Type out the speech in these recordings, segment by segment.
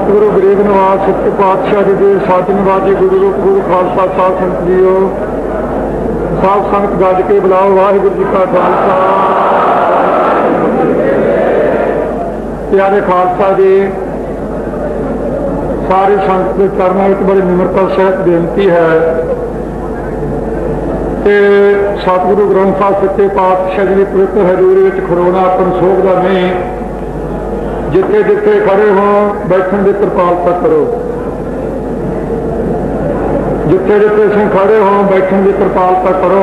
सतगुरु गरीब नवाज सच्चे पातशाह जी के साधनवाजी गुरु रूप गुरु खालसा साध संत जीओ साध संगत गज के बुलाओ वाहिगुरू जी का खालसा प्यारे खालसा जी सारी संगत के चरणों में बड़ी निमरता सहित बेनती है कि सतगुरु ग्रंथ साहिब सच्चे पातशाह जी की पवित्र हजूरी में खड़ोना अपन सोख का नहीं जिथे जिथे खड़े हो बैठन की कृपालता करो जिथे जिथे तुम खड़े हो बैठन की कृपालता करो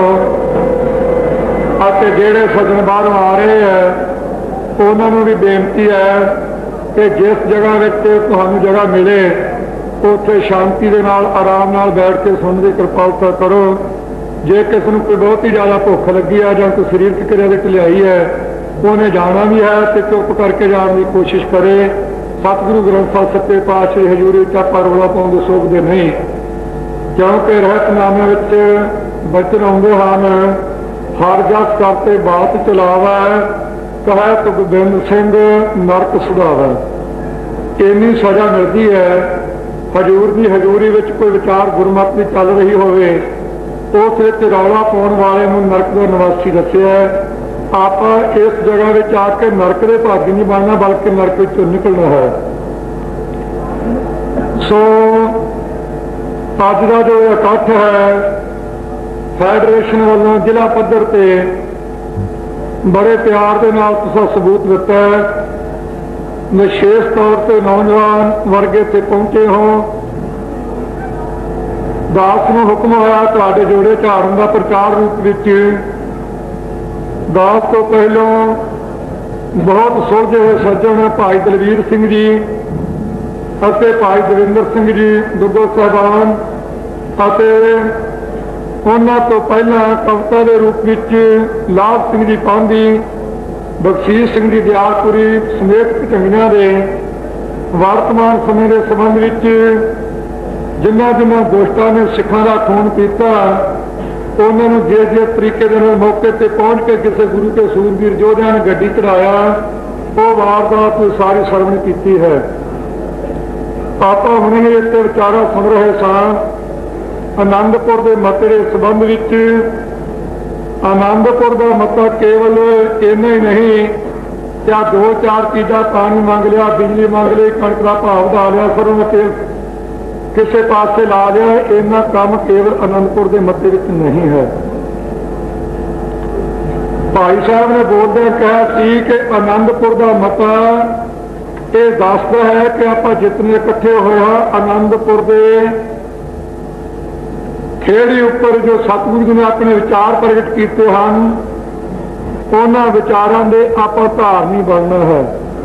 और जेड़े सज्जन बाहरों आ रहे हैं उन्होंने भी बेनती है कि जिस जगह में तुहानू जगह मिले उत्थे शांति के नाल आराम नाल बैठ के सुनने की कृपालता करो। जे किसी को कोई बहुत ही ज़्यादा भुख लगी है या कोई शरीर की क्रिया की ढिलाई है उन्हें जाना भी है तो चुप करके जाने की कोशिश करे। सतगुरु ग्रंथ साहिब सच्चे पातशाह की हजूरी चापा रौला पाउंदे सोचते नहीं क्योंकि रहतनामे बचन आउंदे हन हर जस करते बात चलावा कहे तो गोबिंद सिंह नरक सुधावा इन्नी सजा मिलती है। हजूर की हजूरी में कोई विचार गुरमत की चल रही होवे उस रौला पाने वाले नरक का निवासी दसिया आप इस जगह में आके नरक के भागी नहीं बनना बल्कि नरक चो निकलना है। सो अज का जो इकट्ठ है फैडरेशन वालों जिला पद्धर पे बड़े प्यार के नाल तुसां सबूत दिता है विशेष तौर पर नौजवान वर्ग इत्थे पहुंचे हो। दास नूं हुक्म होया तुहाडे जोड़े झाड़न का प्रचार रूप विच दास तो पहलों बहुत सुलझे हुए सज्जन भाई दलवीर सिंह जी और भाई दविंदर सिंह जी दुग्गल साहबान उन्होंने तो पहला कविता के रूप में लाभ सिंह जी पांधी बख्शीश सिंह जी दयालपुरी समेत ढंगिया के वर्तमान समय के संबंध में जिन्होंने जिन्होंने दोस्तां ने सिखा का खून पीता उन्होंने जिस तरीके मौके पर पहुंच के किसी गुरु के सूरबीर योद्धा ने गड्डी चढ़ाया वो वारदात सारी सरवण की है। आप हमने इतने विचारा सुन रहे स आनंदपुर के मते के संबंध में आनंदपुर का मता केवल इन्ना ही नहीं क्या दो चार चीज़ा पानी मंग लिया बिजली मंग ली कणक का भाव बढ़ा लिया सरों तेल किसी पासे ला लिया इन्ना काम केवल आनंदपुर के मते में नहीं है। भाई साहब ने बोलते कहा कि आनंदपुर का मता ये दसदा है कि आप जितने इकट्ठे हुए हैं आनंदपुर के खेड़ी उपर जो सतगुरु जी ने अपने विचार प्रगट किए हैं उन्होंने विचारों के आप धारनी बनना है।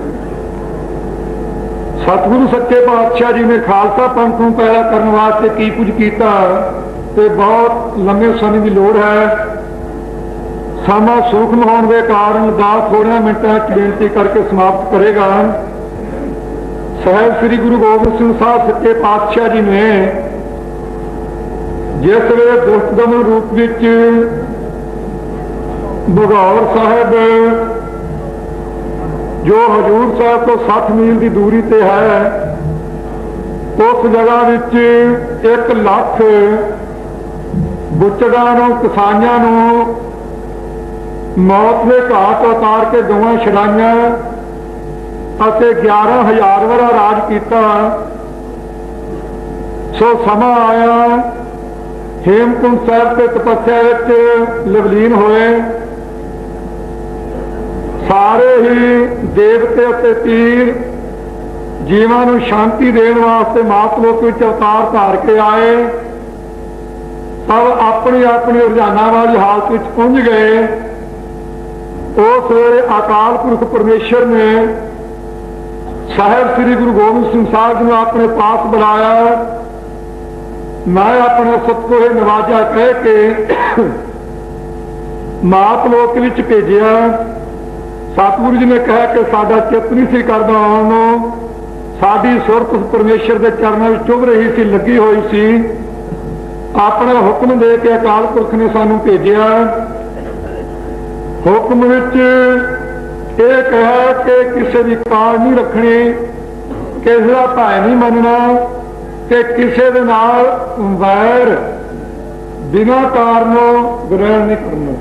सतगुरु सच्चे पातशाह जी ने खालसा पंथ को पैदा करने वास्ते की कुछ किया तो बहुत लंबे समय की लोड़ है। समा सूक्ष्म होने के कारण दास थोड़े मिनटों बेनती करके समाप्त करेगा। साहिब श्री गुरु गोबिंद सिंह साहब सच्चे पातशाह जी ने जिस वे दुष्टदमन रूप में भगौर साहब जो हजूर साहब तो 60 मील की दूरी पर है उस जगह विच 1 लाख बुचड़ां किसानां मौत के घाट उतार के गवां छड़ाइया 11,000 वारा राज किया। सो समा आया हेमकुंड साहब के तपस्या लवलीन होए सारे ही देवते और पीर जीवां नूं शांति देने वास्ते मातलोक विच अवतार धार के आए सब अपनी अपनी रुझाना वाली हालत में पहुंच गए। उस वेले अकाल पुरख परमेश्वर ने साहिब श्री गुरु गोबिंद सिंह साहब ने अपने पास बुलाया। मैं अपने सतगुरु नवाजा कह के मातलोक विच भेजिया। सतगुरु जी ने कहा कि साडा चित नहीं सी करदा आउण साडी सुरत परमेश्वर के चरणों में चुभ रही सी लगी हुई सी। अपना हुक्म दे के अकाल पुरख ने सानू भेजिया। हुक्म विच ये कहा कि किसी की काल नहीं रखनी किसी का भाई नहीं मनना कि किसी दे नाल वैर बिना कारणों ग्रहण नहीं करना।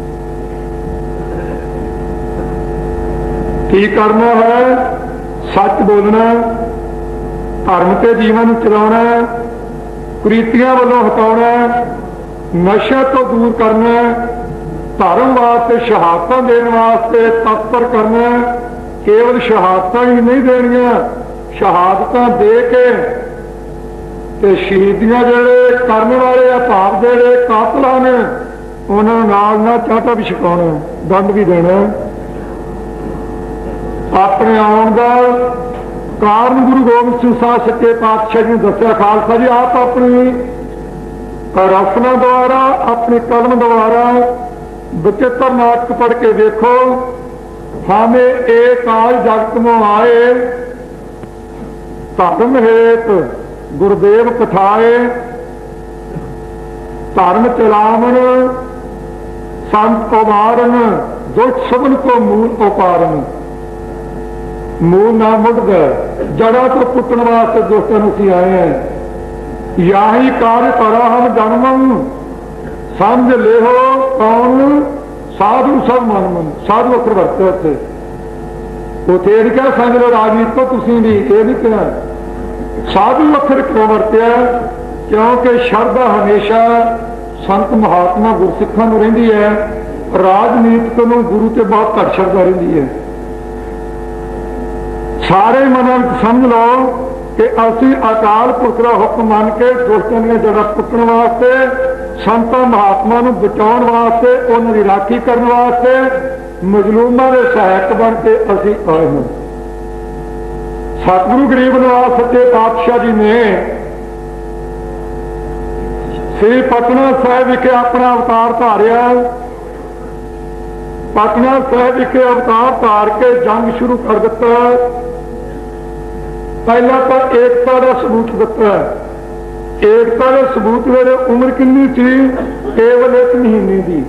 की करना है? सच बोलना, धर्म के जीवन चलाना, कुरीतियां वालों हटाना, नशे तो दूर करना, धर्म वास्ते शहादतां देने वास्ते तत्पर करना। केवल शहादतां ही नहीं देनियां, शहादतां दे के ते शहीदियां जेड़े करने वाले आ भाव जेड़े कातलां ने उन्हां नाल ना चाटा भी छकाउणा, दंड भी देना। अपने आउण दा कारण गुरु गोबिंद सिंह साहब सच्चे पातशाह जी ने दस्या। खालसा जी आप अपनी रचना द्वारा, अपनी कलम द्वारा विचित्र नाटक पढ़ के देखो। हमें एक आज जगत में आए, धर्म हेत गुरुदेव पठाए, धर्म चलावन संत उबारन, दुष्ट सबन को मूल उपारन। मूल ना मुड़ गए, जड़ा तो पुटन वास्ते दोस्तों असीं आए हैं। याही कार्य करा हम जन्मम, समझ ले हो कौन साधु सब मन मन। साधु अखर वरते उथे ये नहीं कहा समझ लो राजनीति को, तुसीं भी ये नहीं कहा। साधु अखर क्यों वरत्या? क्योंकि शरधा हमेशा संत महात्मा गुरसिखां नूं रहिंदी है, राजनीतिक नूं गुरु ते बहुत घट शरधा रहिंदी है। सारे मन समझ लो कि असी अकाल पुरख का हुक्म मन के दुष्टां दी जड़ा पुट्टण वास्ते, संतां महात्मा नूं बचाउण वास्ते, उन्हां दी राखी करन वास्ते मजलूमां दे सहायक बन के असी आए हैं। सतगुरु गरीब निवास सच्चे पातशाह जी ने श्री पटना साहिब विखे अपना अवतार धारिया। पटना साहिब विखे अवतार धार के जंग शुरू कर दिता। पहला तो एकता का सबूत दिता। एकता का सबूत मेरे उम्र कितनी थी? केवल 1 महीने की।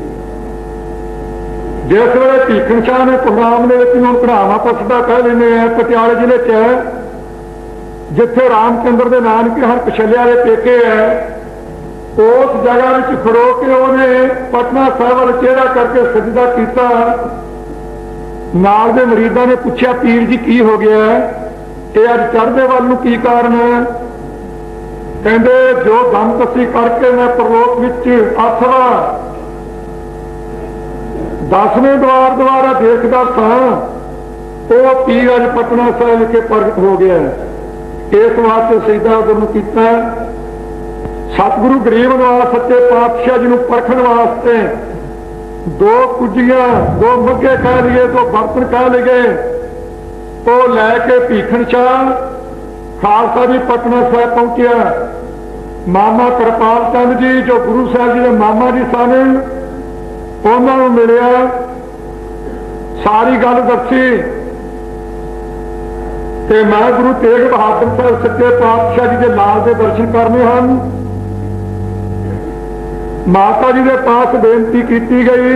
जिस वे भीखन शाह ने प्रोग्राम कढ़ावा पसदा कह लेने पटियाले जिले च है, जिथे रामचंद्र के नानके हर कछलिया के पेके है, उस जगह में खड़ो के उन्हें पटना साहब वाल चेहरा करके सजदा किया। नाल दे मरीदां ने पूछा पीर जी की हो गया है, ये अज चढ़दे वाल नूं की कारण है? कहंदे जो दम कसी करके मैं परलोक विच अथवा 10वें द्वार द्वारा देखदा सां, वो पीर अज पटना साहिब विखे प्रगट हो गया है। इस वास्ते सजदा उदम कीता। सतगुरु गरीब निवास सच्चे पातशाह जी नूं परखण वास्ते 2 कुजियां, 2 मग्गे कह लीए, 2 बर्तन कह लीए, तो लैके भीखन शाह खालसा जी पटना साहिब पहुंचा। मामा कृपाल चंद जी जो गुरु साहब जी के मामा जी सन, उन्होंने मिलिया, सारी गल दसी ते मैं गुरु तेग बहादुर साहब सच्चे पातशाह जी के लाल के दर्शन करने हैं। माता जी के पास बेनती की गई।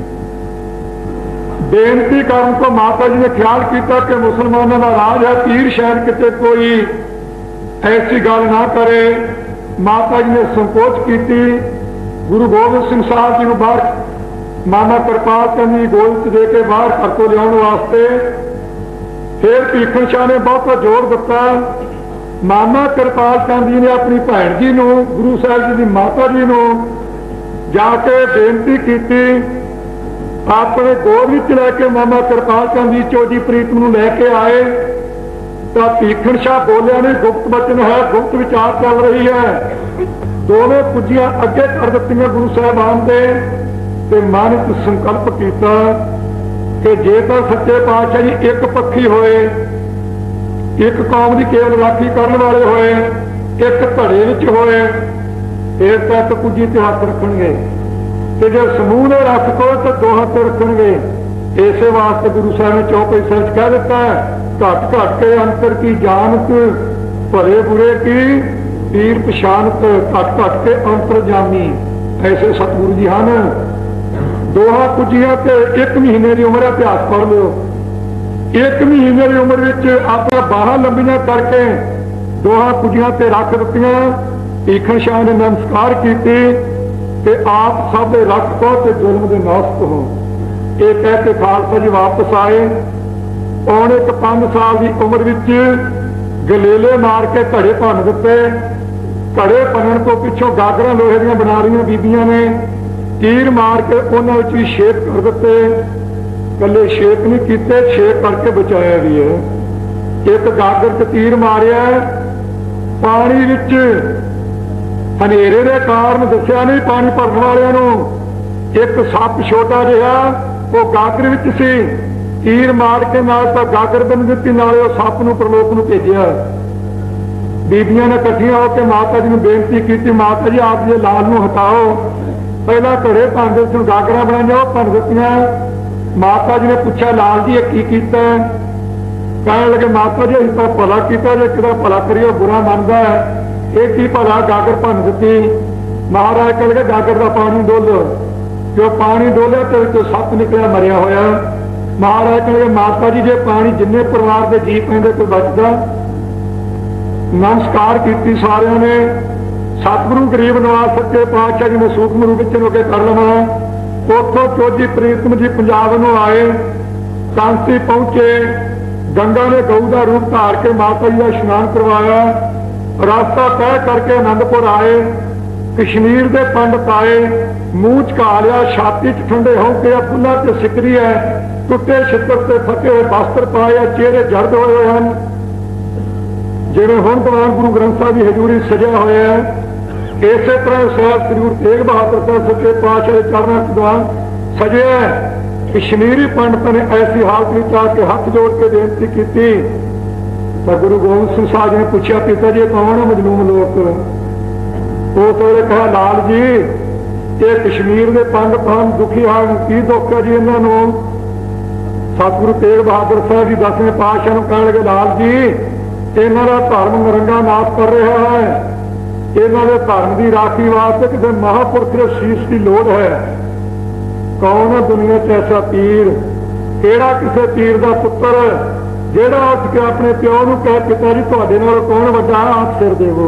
बेनती करने को माता जी ने ख्याल किया कि मुसलमानों का राज है, पीर शहर किते कोई ऐसी गल ना करे। माता जी ने संकोच की। गुरु गोबिंद सिंह साहब जी को बाहर मामा कृपाल चंद जी गोलच दे के बाहर घर को लिया वास्ते। फिर भीखन शाह ने बहुत जोर दिता। मामा कृपाल चंद जी ने अपनी भैन जी को, गुरु साहब जी की माता जी को जाके बेनती की। अपने गोद में लैके मामा कृपाल चंद जी चौजी प्रीत को लैके आए तो भीखन शाह बोलिया ने गुप्त वचन है, गुप्त विचार चल रही है। दोनों कुजियां अगे कर दी गुरु साहबान दे ते मन च संकल्प किया कि जेकर सच्चे पातशाह जी एक पक्षी होए, एक कौम की केवल राखी करने वाले होए, एक धड़े विच होए, फिर तक कुजी ते हथ रखणगे, ते जो समूह ने रख को तो 2 हाथ रखणगे। इस वास्ते गुरु साहब ने चौपाई सच कह दिता है, घट घट के अंतर की जानत, भले बुरे की पीर पछानत, घट घट के अंतर जामी। ऐसे सतगुरु जी हैं। 2 कुजियां ते 1 महीने की उम्र इतिहास पढ़ लो। 1 महीने की उम्र में अपना बाहां लंबियां करके दोहां कुजियां ते रख दित्तियां। ईखन शाह ने नमस्कार की कि आप सब दे रख को ते जुल्म दे नास्त हो। ये कह के खालसा जी वापस आए। पौने 5 साल की उम्र में गलेले मार के घड़े भन दिते। घड़े भनन तो पिछों गागरां लोहे दीयां बना रही बीबियां ने तीर मार के उन्होंने भी शेक कर दिते। कले शेक नहीं किए, शेक करके बचाया भी है। एक गागर च तीर मारिया, पानी विच हनेरे के कारण दसिया नहीं पानी भरन वालियां एक सप छोटा जिहा वो गागर विच सी। तीर मार के नाल तां गागर बन दी, नाले सप नूं प्रलोक नूं भेजिया। बीबियां ने इकट्ठियां होकर माता जी ने बेनती की, माता जी आप ये लाल नूं हटाओ। पहला घड़े भनदे सी, गागरां बनाइया भन दित्तियां। माता जी ने पूछा लाल जी की कीता? कहने लगे माता जी असीं तां भला कीता, जे किदा भला करिए बुरा मनदा है, ये की भला गागर भन दित्ती। महाराज कह लगे गागर का पानी डोलो। जो पानी डोलिया तो सप निकलिया मरिया होया। महाराज कह लगे माता जी जे पानी जिन्ने परिवार के जी पैंदे कोई बचदा। नमस्कार की सारिਆਂ ने। सतगुरु गरीब नवाज सच्चे पातशाह जी ने सूखम रूप में होके कर लवा। उतों चौधरी प्रीतम जी पंजाब में आए, कांसी पहुंचे। गंगा ने गऊ का रूप धार के माता जी का इशनान करवाया। रास्ता तय करके आनंदपुर आए। कश्मीर के पंडित आए, मूँह झका लिया, छाती च ठंडे हो गया, फुल्लां ते सिकरी है, टुटे छित्र से फटे हुए वस्त्र पाए, चेहरे जर्द होए हैं जिवें हुण दौरान गुरु ग्रंथ साहिब की हजूरी सजिया होया है। इस तरह साहब श्री गुरु तेग बहादुर साहब सच्चे पातशाह के चरणों के दौरान सजिया। कश्मीरी पंडितों ने ऐसी हालत में आके हाथ जोड़ के बेनती की तो गुरु गोबिंद सिंह साहब ने पूछा पिता जी कौन है मजलूम लोग? उस वे कहा लाल जी ये कश्मीर के पंडित हम दुखी हैं, की दुख है जी इन्होंने? सतगुरु तेग बहादुर साहब जी 10वें पातशाह को कह लगे लाल जी इन्हों का धर्म नरंगा नाश कर रहा है। इन्हों के धर्म की राखी वास्ते किसी महापुरुष के शीश की लोड़ है। कौन है दुनिया च ऐसा पीर? केड़ा किसी पीर का पुत्र जेड़ा उठ के अपने प्यो को कहे पिता जी तुहाडे नाल कौन वड्डा है, आप सिर देवो।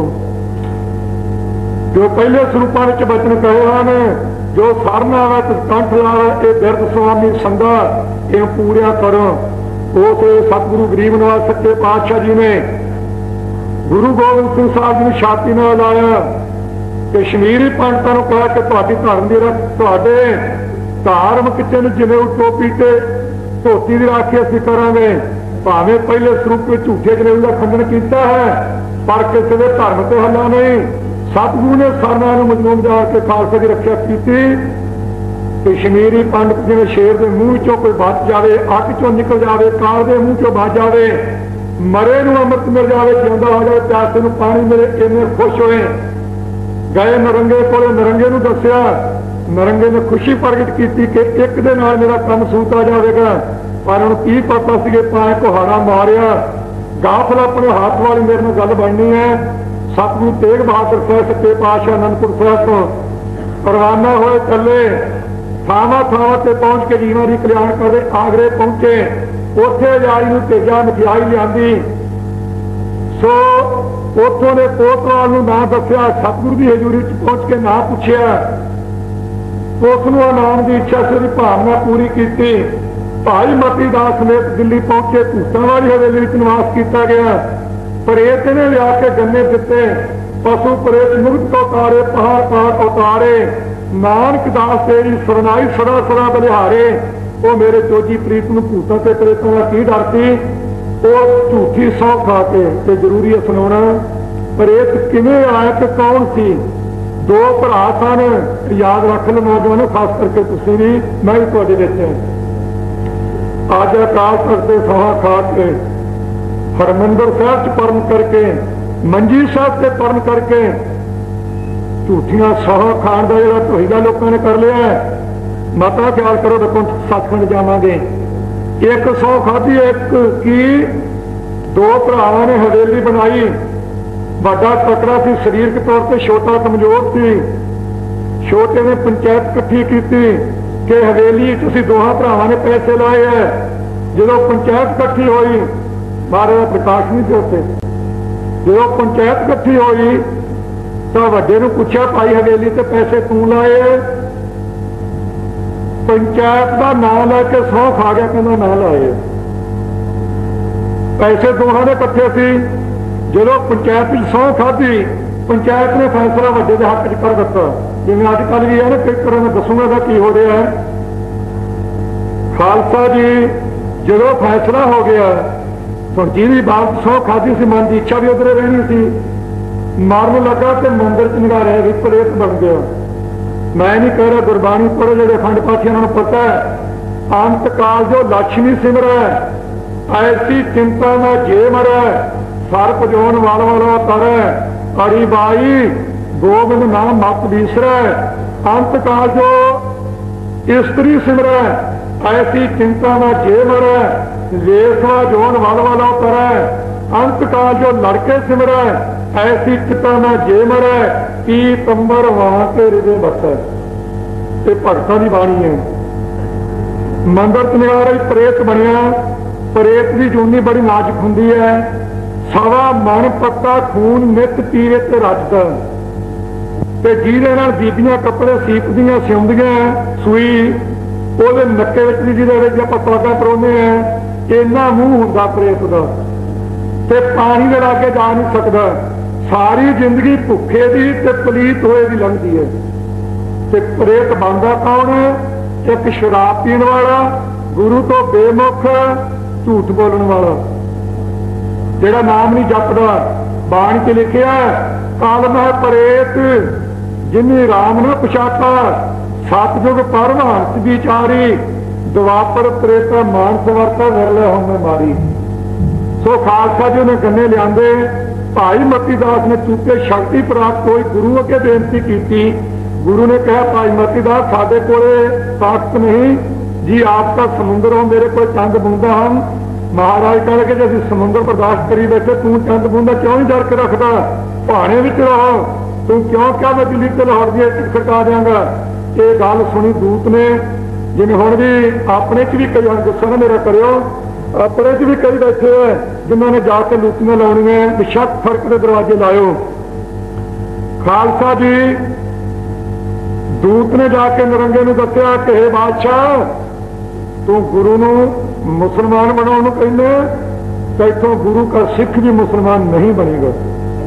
जो पहले स्वरूपों में बचन कहे हैं, जो सरना है तो कंठ लावे, ये बिरद स्वामी संगा ये पूरा करो। उस सतगुरु गरीब नवाज सच्चे पातशाह जी ने गुरु गोबिंद सिंह साहब जी ने छाती न लाया। कश्मीरी पंडितों को कहा कि तुहाडी धर्म की तुहाडे धार्मिक चिन्ह जिन्हें टोपी ते धोती की राखी असीं करांगे। भावें पहले स्वरूप में झूठे जनेऊ का खंडन किया है पर किसी के धर्म से हल्ला नहीं। सतगुरु ने सरना मजलूम जान के खालसा की रक्षा की। कश्मीरी पंडित जिवें शेर के मूँह चो कोई बच जाए, अग चो निकल जाए, काल के मूँह चो बच जाए, मरे नूं अमृत मिल जाए, जिंदा हो जाए, प्यासे नूं पानी मिले, इन्ने खुश होए। गए नरंगे कोले, नरंगे नूं दस्सिया। नरंगे ने खुशी प्रगट की कि एक दे नाल मेरा काम सूता जाएगा। पर उन्हें की पता सी पाए कुहाड़ा मारिया गाफल अपने हाथ वाली मेरे नाल गल बननी है। सतगुरु तेग बहादुर साहब सच्चे पातशाह आनंदपुर साहब तो रवाना होए चले। थावां थावां ते पहुंच के जीवन की कल्याण करते आगरे पहुंचे। उत्थे यारी नूं भेजा, मिठाई लियांदी। सो उथों ने कोतवाल नूं नां दस्सिया। सतगुरु की हजूरी पहुंच के नां पुछया। उसनूं आनाम की इच्छा से उसकी भावना पूरी की। भाई मती दास समेत दिल्ली पहुंचे। भूतां वाली हवेली में निवास किया गया। प्रेत ने लिया के गन्ने दिते। पशु प्रेत मुक्त को उतारे, पहाड़ पहाड़ उतारे। नानक दास तेरी सरनाई सदा सदा बलिहारे। वो मेरे चोजी प्रीत नूं भूतां ते प्रेतों का की डर सी। वो झूठी सौं खा के ते जरूरी है सुनाना प्रेत किवें आया ते कौन सी। दो भरा सन, याद रख लो नौजवानों, खास करके तुसीं भी, मैं भी तुहाडे विच अज अकाल तख्त ते सौं खा के हरमंदिर साहब च परम करके मंजी साहब से परम करके झूठियां सौं खाण का जिहड़ा ढोईगा लोगों ने कर लिया। मता ख्याल करो देखो सचखंड जावांगे। एक सौं खाधी, एक की दो भरावां ने हवेली बनाई। बड़ा तकड़ा सी शरीरक तौर पर, छोटा कमजोर सी। छोटे ने पंचायत इकट्ठी की कि हवेली तुसीं दोहां भरावां ने पैसे लाए है, जो पंचायत इकट्ठी हुई, महाराज प्रकाश नहीं थे उत्ते, जो पंचायत इकट्ठी हुई तो वड्डे नूं पूछा, भाई हवेली ते पैसे तू लाए? पंचायत का नाम लैके सौं खा गया, कहना ना लाए। पैसे दोहां ने इकट्ठे सी, जो पंचायत की सौं खाधी, पंचायत ने फैसला वड्डे के हक च कर दिता। जिवें अजकल भी है ना, कई तरह मैं दसूंगा का की हो रहा है। खालसा जी जो फैसला हो गया, तो जिहदी बात सौं खाधी सी, मन की इच्छा भी उधर रहनी सी, मारन लगा तो मंदिर च निगारे भी प्रेत बन गया। मैं नहीं कह रहा, गुरबाणी पढ़ो जो अखंड पाठी उन्होंने पता है। अंत काल जो लक्ष्मी सिमर ऐसी चिंता में जे मर, सर्प जोन वाल वाला तर, अड़ी बाई गोबिंद नाम मत बीसर। अंत काल जो स्त्री सिमर ऐसी चिंता में जे मर, लेसवा जोन वाल वाला तर। अंत काल जो लड़के सिमर ऐसी चिंता में जे मर, पीतंबर वहां के हृदय बस। ये भगतां की बाणी है। मंदिर च निगारा प्रेत बनिया। प्रेत की जूनी बड़ी नाजुक होंदी है। सवा मन पक्का खून नित पीवे ते रजदा, ते जिहदे नाल बीबियां कपड़े सीपदियां सिउंदियां, सुई ਉਹਦੇ नक्के विच भी जिहदे विच आपां पग्गां परोने हैं, इन्ना मूँह हुंदा प्रेत दा, ते पानी दे लागे जा नहीं सकदा। सारी जिंदगी भुखे दी ते पलीत होए दी लंघदी है। ते प्रेत बनदा कौन? एक शराब पीण वाला, गुरु तो बेमुख, झूठ बोलण वाला, जेड़ा नाम नहीं जपदा। बाणी च लिखिया, कालम है प्रेत जिन्नी राम न पछाता, सतयुग परमहंस विचारी, द्वापर त्रेता मानस वर्ता, विरले होमे मारी। सो खालसा जी ने गन्ने लियादे, भाई मती दास ने चूके शक्ति प्राप्त हुई, गुरु अगे बेनती की। गुरु ने कहा, भाई मती दास साडे कोले ताकत नहीं जी, आपका समुद्र हो, मेरे को चंद बूंदा हम। महाराज कह लगे, जो समुद्र बर्दाश्त करी बैठे, तू चंद बूंदा क्यों नहीं डर के रखता? भाने विच रहो, तू क्यों क्या मैं दिल्ली ते लाहौर दी खड़का देंगा? ये गल सुनी दूत ने, जिवें हुण भी अपने च भी कई, गुस्सा ना मेरा करियो, अपने च भी कई बैठे हुए जिन्होंने जाके लूटियां लाउणियां, बेशक फर्क के दरवाजे लाओ। खालसा जी दूत ने जाके नरंगे नूं दस्सिया कि हे बादशाह, तू गुरु नूं मुसलमान बनाउण नूं कहना, तो इत्थों गुरु का सिख भी मुसलमान नहीं बनेगा।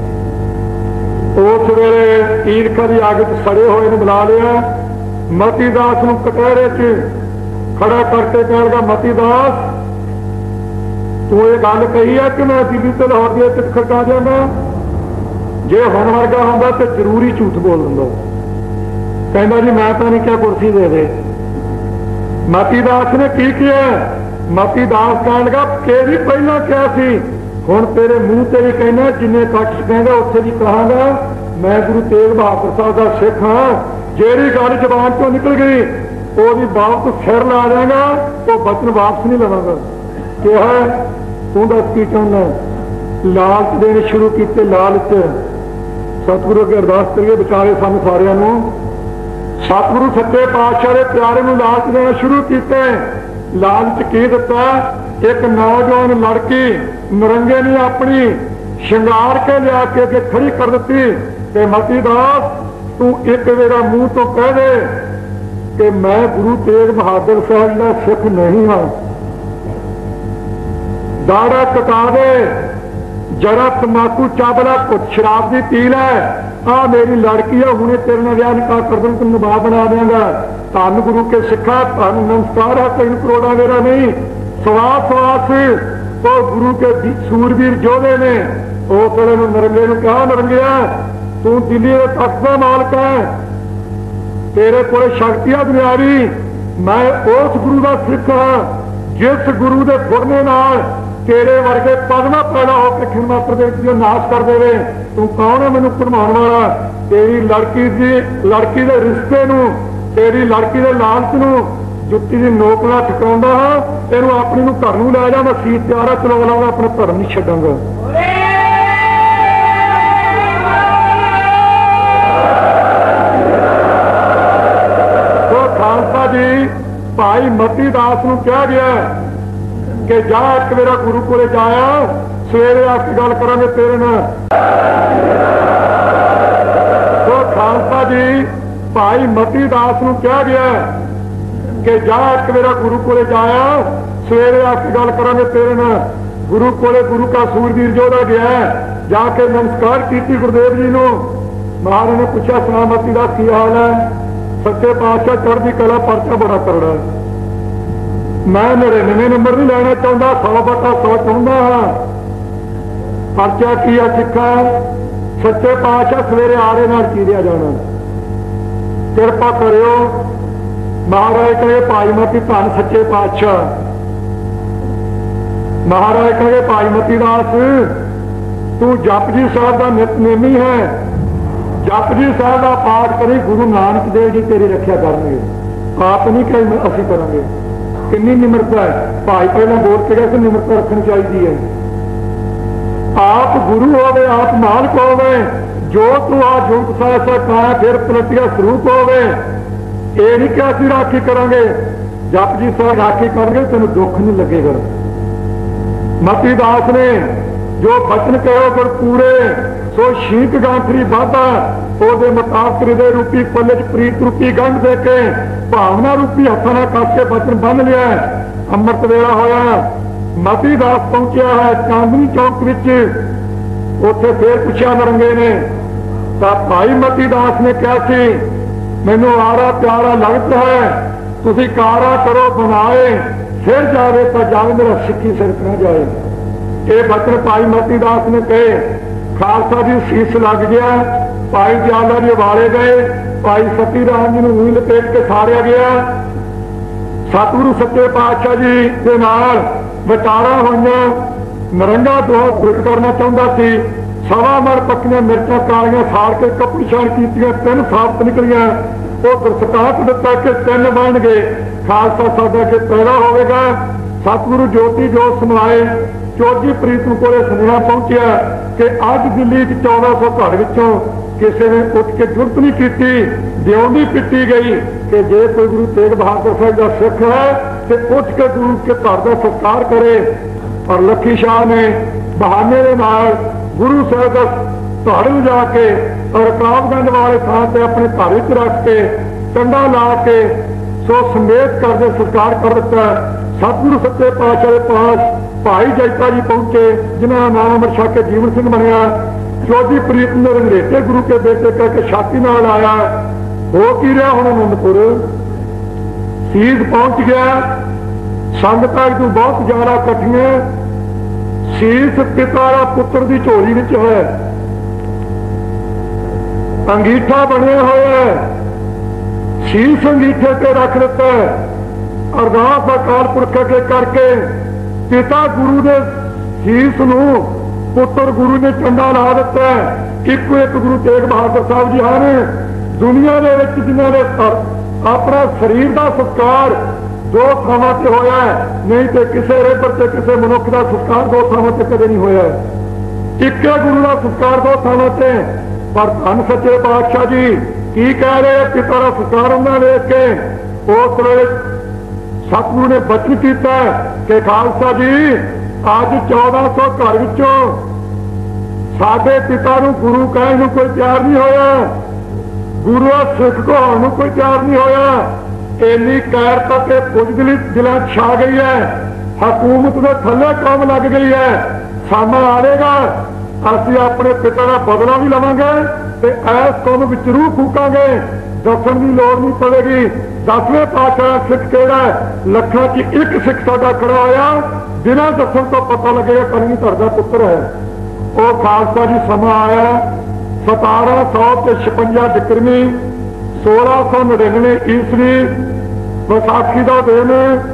उस वेले ईरखा की आग च सड़े हुए ने बुला लिया। मती दास नूं कटहरे च खड़ा करके कह लगा, मती दास तू ये गल कही है कि मैं दिल्ली ते लाहौर दी टिकट खड़का देंगा? जे हुण वर्गा हुंदा तो जरूरी झूठ बोल दिंदा। कहंदा जी मैं तो नहीं क्या, कुर्सी दे दे। मती दास ने की किया? मती दास कह लगा, कि भी पहला क्या सी, हुण तेरे मूँह ते भी कहना, जिन्ने कच्छ कहंदा उत्थे भी कहांगा, मैं गुरु तेग बहादुर साहब का सिख हाँ। जेड़ी गल जबान चों निकल गई ओहदी वापस सिर ला देंगा, तो बचन वापस नहीं लवांगा। क्या तू दस की चाहुंदा? लालच देने शुरू किए। लालच सतगुरु अगे अरदास करिए, बचावे सानू सारिਆਂ ਨੂੰ। सतगुरु सच्चे पातशाह के प्यारे ਨੂੰ लालच देना शुरू किए। लालच की दिता? एक नौजवान लड़की नरंगे ने अपनी श्रृंगार के लिया के अगे खड़ी कर दी कि मती दास तू एक मेरा मुंह तो कह दे कि मैं गुरु तेग बहादुर साहब का सिख नहीं हाँ। दाड़ा कटा दे, जरा तंबाकू चाबला कुछ शराब की पी लै, आ मेरी लड़की है, हुणे तेरे नाल विआह निकाह कर दूं, तैनूं नवाब बना देंगा। धन गुरु के सिखा, धन नमस्कार है, 3 करोड़ा मेरा नहीं। सवास तो गुरु के सूरवीर जोधे ने उस वेले नरंगे नूं कहा, नरंगिया तू दिल्ली के तख्त का मालक है, तेरे को शक्ति है दुनियावी, मैं उस गुरु का सिख हाँ जिस गुरु के फुरने नाल तेरे वर्गे पदमा पैदा होकर खिमा प्रदेश की नाश कर देवे। तू कौन है मैनू भरमाउण वाला? तेरी लड़की के रिश्ते नूं, तेरी लड़की के लालच नूं जुत्ती की नोक नाल ठकाउंदा हाँ। तेनू अपनी नूं घर नूं लै जा, मैं सीत त्यारा चला लाऊंगा, अपना धर्म नहीं छड्डांगा। तो खालसा जी भाई मती दास नूं कहा गया कि जा एक मेरा गुरु को जाया, सवेरे आके गल करांगे तेरे नाल। तो खालसा जी भाई मती दास नूं कहा गया कि जा एक मेरा गुरु को जाया, सवेरे आके गल करांगे तेरे नाल। गुरु कोले गुरु का सूरवीर जोधा गया, जाके नमस्कार की गुरुदेव जी नूं। महाराज ने पूछा सलामती दास की हाल है? सच्चे पातशाह चढ़दी कला, परचा बड़ा करना। मैं 99 नंबर नहीं लेना चाहता, 100/100 चाहता हाँ। परचा की है सिखा, सच्चे पातशाह सवेरे आरे नाल चीरिया जाना, कृपा करियो। महाराज कहे भाई मती धन सच्चे पातशाह। महाराज कहे भाई मती दास तू जपजी साहब का नितनेमी है, जपजी साहब का पाठ करी, गुरु नानक देव जी तेरी रक्षा करेंगे, आप नहीं कहीं असी करेंगे। कितनी निमरता है भाई, पहले बोल के गए निमरता रखनी चाहिए है। आप गुरु होवे, आप मालक होवे, जो तू आ जुगत साहसा कहा फिर पलटिया स्वरूप होवे। ये नहीं कि असं राखी करेंगे, जपजी साहब राखी करेंगे तेन दुख नहीं लगेगा। मती दास ने जो बचन कहो गुर पूरे, सो शीक गांठरी बाधा ओदे मुताबिक हृदय रूपी पल्ले च प्रीत रूपी गंढ दे के भावना रूपी हथों नाल कस के बचन बन लिया। अमृत वेला होया, मती दास पहुंचा है चांदनी चौक विच। उत्थे फिर पुछया नरंगे ने, तां भाई मती दास ने कहा सी मैनू आरा प्यारा लगता है, तुसी कारा करो बनाए, फिर जावे तो जावे मेरा सिक्खी सिर न जाए। ये बचन भाई मती दास ने कहे। खालसा जी शीश लग गया, भाई दयाला जी वाले गए, भाई सती राम जी नूं लपेट के साड़िया गया। सतगुरु सच्चे पातशाह जी के नाल विचारा होइयां। नरंगा दो गुट करना चाहता सी, सवा मण पक्कियां मिर्चां कालियां साड़ के कपड़ी छाण कीतियां, 3 साबत निकलियां। वो दरसकात दिता कि 3 बन गए, खालसा साडा के पैदा होगा। सतगुरु ज्योति जोत समाए, चौजी प्रीतम को सुनेहा पहुंचा कि अज दिल्ली 1400 घर विचों किसी ने उठ के जुरत नहीं की, दियोंदी पिटी गई कि जे कोई गुरु तेग बहादुर साहब का सिख है तो उठ के गुरु के घर का सत्कार करे। और लखी शाह ने बहाने के नाल गुरु साहब का धड़ लिजा के और रकाबगंज वाले थान से अपने घर च रख के कंडा ला के सो समेत करके सत्कार कर दिता। सतगुरु सच्चे पातशाह के पास भाई जैता जी पहुंचे, जिन्होंने नाम अमर छक के जीवन सिंह बनया। चौधरी प्रीत ने रंगेटे गुरु के बेटे करके छाती नाल आया। हो की रहा हूं आनंदपुर सीध पहुंच गया। संगत तू बहुत ज्यादा कठिया, शीश पिता पुत्र की झोली विच है, अंगीठा बनया होया, शीश अंगीठे ते रख दिता। अरदास अकाल पुरख अगे करके पिता गुरु ने शीश नूं पुत्र गुरु ने चंडा ला दिता। इको एक गुरु तेग बहादुर साहब जी हैं दुनिया के जिन्होंने अपना शरीर का संस्कार 2 थावां ते होया, नहीं तो किसी रेबर से किसी मनुख का संस्कार 2 थावां ते कदे नहीं होया। इक्के गुरु का संस्कार 2 थावां ते। पर धन सच्चे पातशाह जी की कह रहे पिता का संस्कार उन्होंने देख के उस वेले सतगुरु ने बचन किया कि खालसा जी अज 1400 घर विचों साडे पिता नूं गुरु कहण नूं कोई प्यार नहीं होया, गुरु सिख कहाउण नूं कोई प्यार नहीं होया। इन्नी कैरता ते बुजदिली दिलां छा गई है, हकूमत के थल्ले कौम लग गई है। समा आएगा असीं अपने पिता का बदला भी लवांगे ते इस कौम विच रूह फूकांगे, दसन की लोड़ नहीं पड़ेगी। 10वें पातशाह सिख केड़ा लखां च एक सिख साडा खड़ा होया, बिना दसन तो पता लगेगा कलगीधर दा पुत्र है। वो खालसा जी समा आया 1756 बिक्रमी 1699 ईस्वी विसाखी का दिन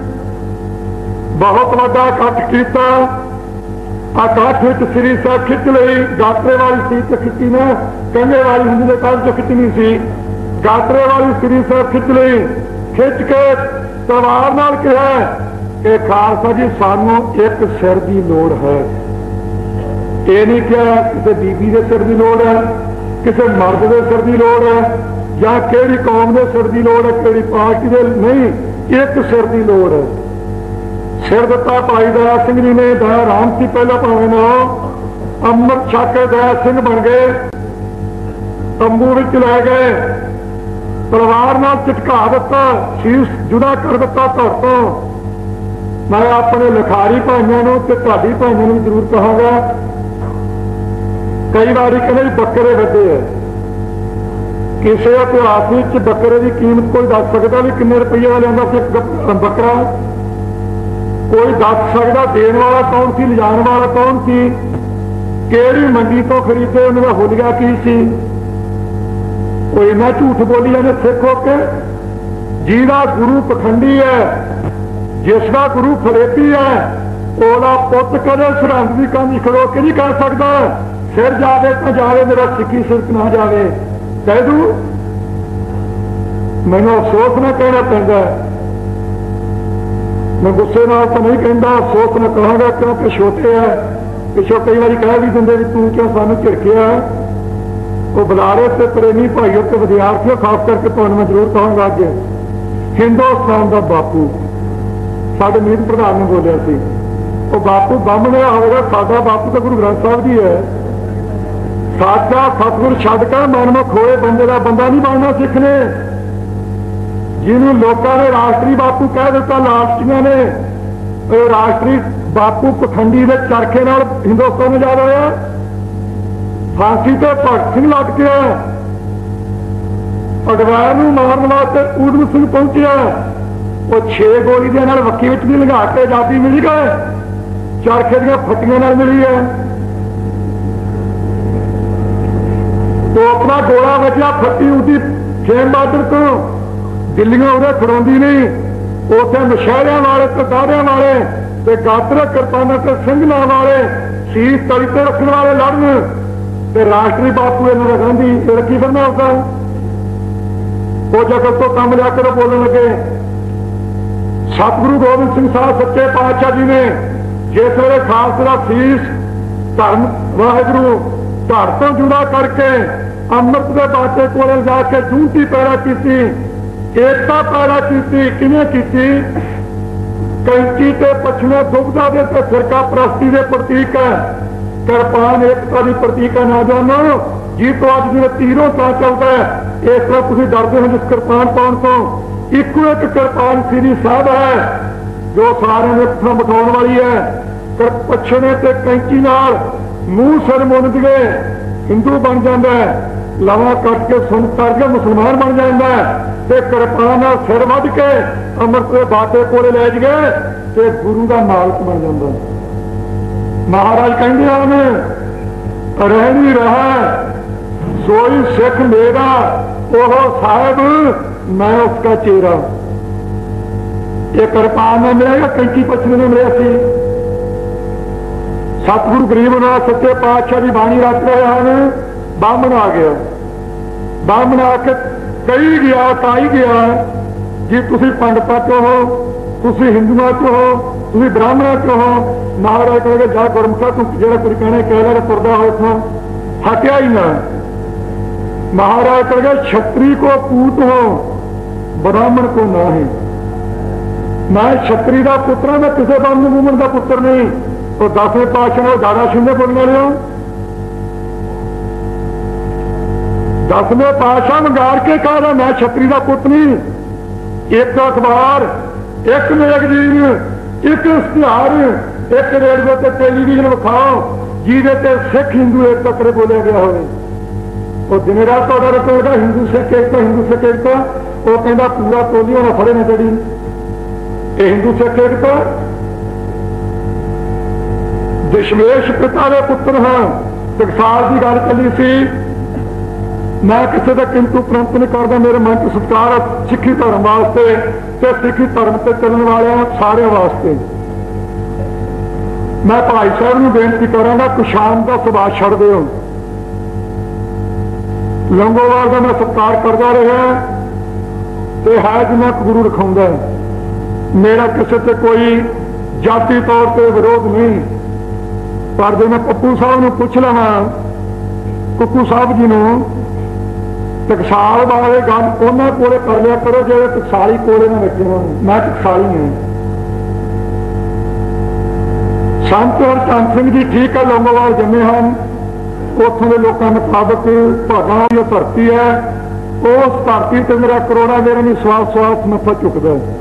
बहुत बड़ा इकट्ठ किया। इकट्ठ श्री साहब खिंच ली, गाटरे वाली सीट खिंची ना, कहने वाली हिंदी काल चो खिंचनी सी, गाटरे वाली श्री साहब खिंच ली। खिंच के तलवार नाल कहा कि खालसा जी सानू एक सिर की लोड़ है। ये नहीं क्या किसी बीबी के सिर की लोड़ है, किसी मर्द के सिर की लोड़ है, या केड़ी कौम के सिर की लोड़ है, केड़ी पार्टी के नहीं, एक सिर की लोड़ है। सिर दिता भाई दया सिंह जी ने। दया राम की पहले भावे ना अमृत छक के दया सिंह बन गए, तंबू विच लै गए, तलवार नाल झटका दिता, शीश जुदा कर दिता धड़ तो। मैं अपने लिखारी भाइयों ते तुहाडी भाइयों नूं जरूर कहांगा, कई बारी कहते बकरे वधे है, किसी इतिहास में बकरे की कीमत कोई दस सकता भी किन्ने रुपये का लिया एक बकरा? कोई दस सकता देने वाला कौन सी, लिजाण वाला कौन सी, केड़ी मंडी तो खरीदे, उन्होंने हुलिया की सी? कोई इन्ना झूठ बोली जाने सिख होके। जिहदा गुरु पखंडी है, जिसका गुरु फरेबी है, ओला पुत कदे सरहंद की कंध खड़ो के नहीं कर सकता सिर जावे तो जावे, मेरा सिक्की सिरक ना जावे कह दू। मैनू अफसोस ना कहना पैंदा, मैं गुस्से नाल तो नहीं कहता, अफसोस ना कहांगा क्योंकि छोटे है। पिछों कई बार कह भी दिंदे भी तू क्यों सानू झिड़किया। वो बुलारे से प्रेमी भाइयों ते विद्यार्थियों खास करके तुहानू मैं जरूर कहूँगा, अगे हिंदुस्तान का बापू साडे मीत प्रधान ने बोलिया सी, वो बापू बामण होगा, साडा बापू तो गुरु ग्रंथ साहब जी है। साचा सतगुर छड्ड के मनमुख होए बंदे का बंदा नहीं बनना सिख ने। जिन्होंने लोगों ने राष्ट्रीय बापू कह दिता, लालचियां ने राष्ट्रीय बापू पखंडी के चरखे नाल हिंदुस्तान आजाद होया। फांसी तो भगत सिंह लट गया, अडवायर नूं मारन वास्ते ऊधम सिंह पहुंचा, वो 6 गोली दे नाल वक्की विच भी लंघा के आजादी मिली गए, चरखे दी फट्टियां नाल मिली है। तो अपना गोला वजया, फट्टी उठी खेम बादर तो दिल्लियों उरे खड़ोंदी नहीं, उसे नशहरिया वाले तो दारिया वाले ते गात्र किरपाना ते सिंघना वाले शीश तली ते रखने वाले लड़न ते राष्ट्रीय बापू इन्होंने गांधी रखी फिरना होता। वो जगत तो कम लिया कर बोलने लगे। सतगुरु गोबिंद सिंह साहब सच्चे पातशाह जी ने जिस वे खालसा शीश धर्म वाहिगुरु धड़ तो जुड़ा करके अमृत के बाटे को जाके जूनती पैदा की, एकता पैदा की। किवें की? कैंची ते पछने दुबदा दे ते फिरका प्रस्ती के प्रतीक है, किरपान एकता की प्रतीक है। ना जानो जी तो अज जिवें तीरों ता चलता है, इस तरह तुसीं डरदे हो जिस किरपान पाउण तो। इको एक किरपान सीरी साहब है जो सारे अखां बिठाउण वाली है। पछने ते कैंची नाल मूँह सिर मुन दिए हिंदू बन जाता है, लवा कट के सुन करके मुसलमान बन जाता है, ते किरपान सिर वध के अमृत के बाटे कोले लै गए ते गुरु का मालक बन जाता है। महाराज कहते हैं रहनी रहा सोई सिख मेरा, ओह साहब मैं उसका चेहरा। ये किरपान ने मिले या कैंची पछने ने मिले सी? सतगुरु गरीब नाथ सच्चे पातशाह की बाणी रच रहे हैं। बामण आ गया, बामण आके कही गया ताई गया जी तुसी पंडितां चो हो, तुसी हिंदुओं चो हो, तुसी ब्राह्मणों चो हो। महाराज कहे जा गुरमुखा तू जो कुछ कहने कह तुरदा हो इथों, हटिया ही ना। महाराज कहे छत्री को पूत हो, ब्राह्मण को ना है। मैं छत्री का पुत्र हूं, मैं किसी ब्राह्मण वूमन का पुत्र नहीं। तो 10वें पातशाह ने दादा शिंदे बोलने वाले हो। 10वें पातशाह मंगार के कहा रहा मैं छत्री का पुत्र नहीं। एक अखबार, एक मैगजीन, एक इश्तिहार, एक रेडियो ते टेलीविजन विखाओ जिहदे सिख हिंदू एक तक बोलिया गया हो। वो दिन रात तो रिकॉर्ड है हिंदू सिख एकता, हिंदू सिख एकता। वो कहता पूरा टोली होना फड़े ने तेरी ये हिंदू सिख एकता। दशमेश पिता के पुत्र हाँ, टकसाल की गल चली सी। मैं किसी का किंतु परंतु नहीं करता, मेरे मन च सत्कार है सिखी धर्म वास्ते ते सिखी धर्म से चलने वाले सारे वास्ते। मैं भाई साहब को बेनती करांगा कुशान का सुभाष छड़ दो। लंगोवाल का मैं सत्कार करता रहा तो है जिन्ना गुरु रखाऊंगा। मेरा किसी से कोई जाति तौर पर विरोध नहीं, पर जो मैं पप्पू साहब को पूछ लवा, पप्पू साहब जी को टकसाल वाले गल उन्होंने कोले कर लिया करो जो टकसाली कोले में बैठे हो। मैं टकसाली हूं, संत हरचंद सिंह जी ठीक है लौंगोवाल जमे हैं, उतों के लोगों मुताबिक भागा जो धरती है उस धरती से मेरा करोड़ा मेरा भी स्वास स्वास मत्था चुकता है।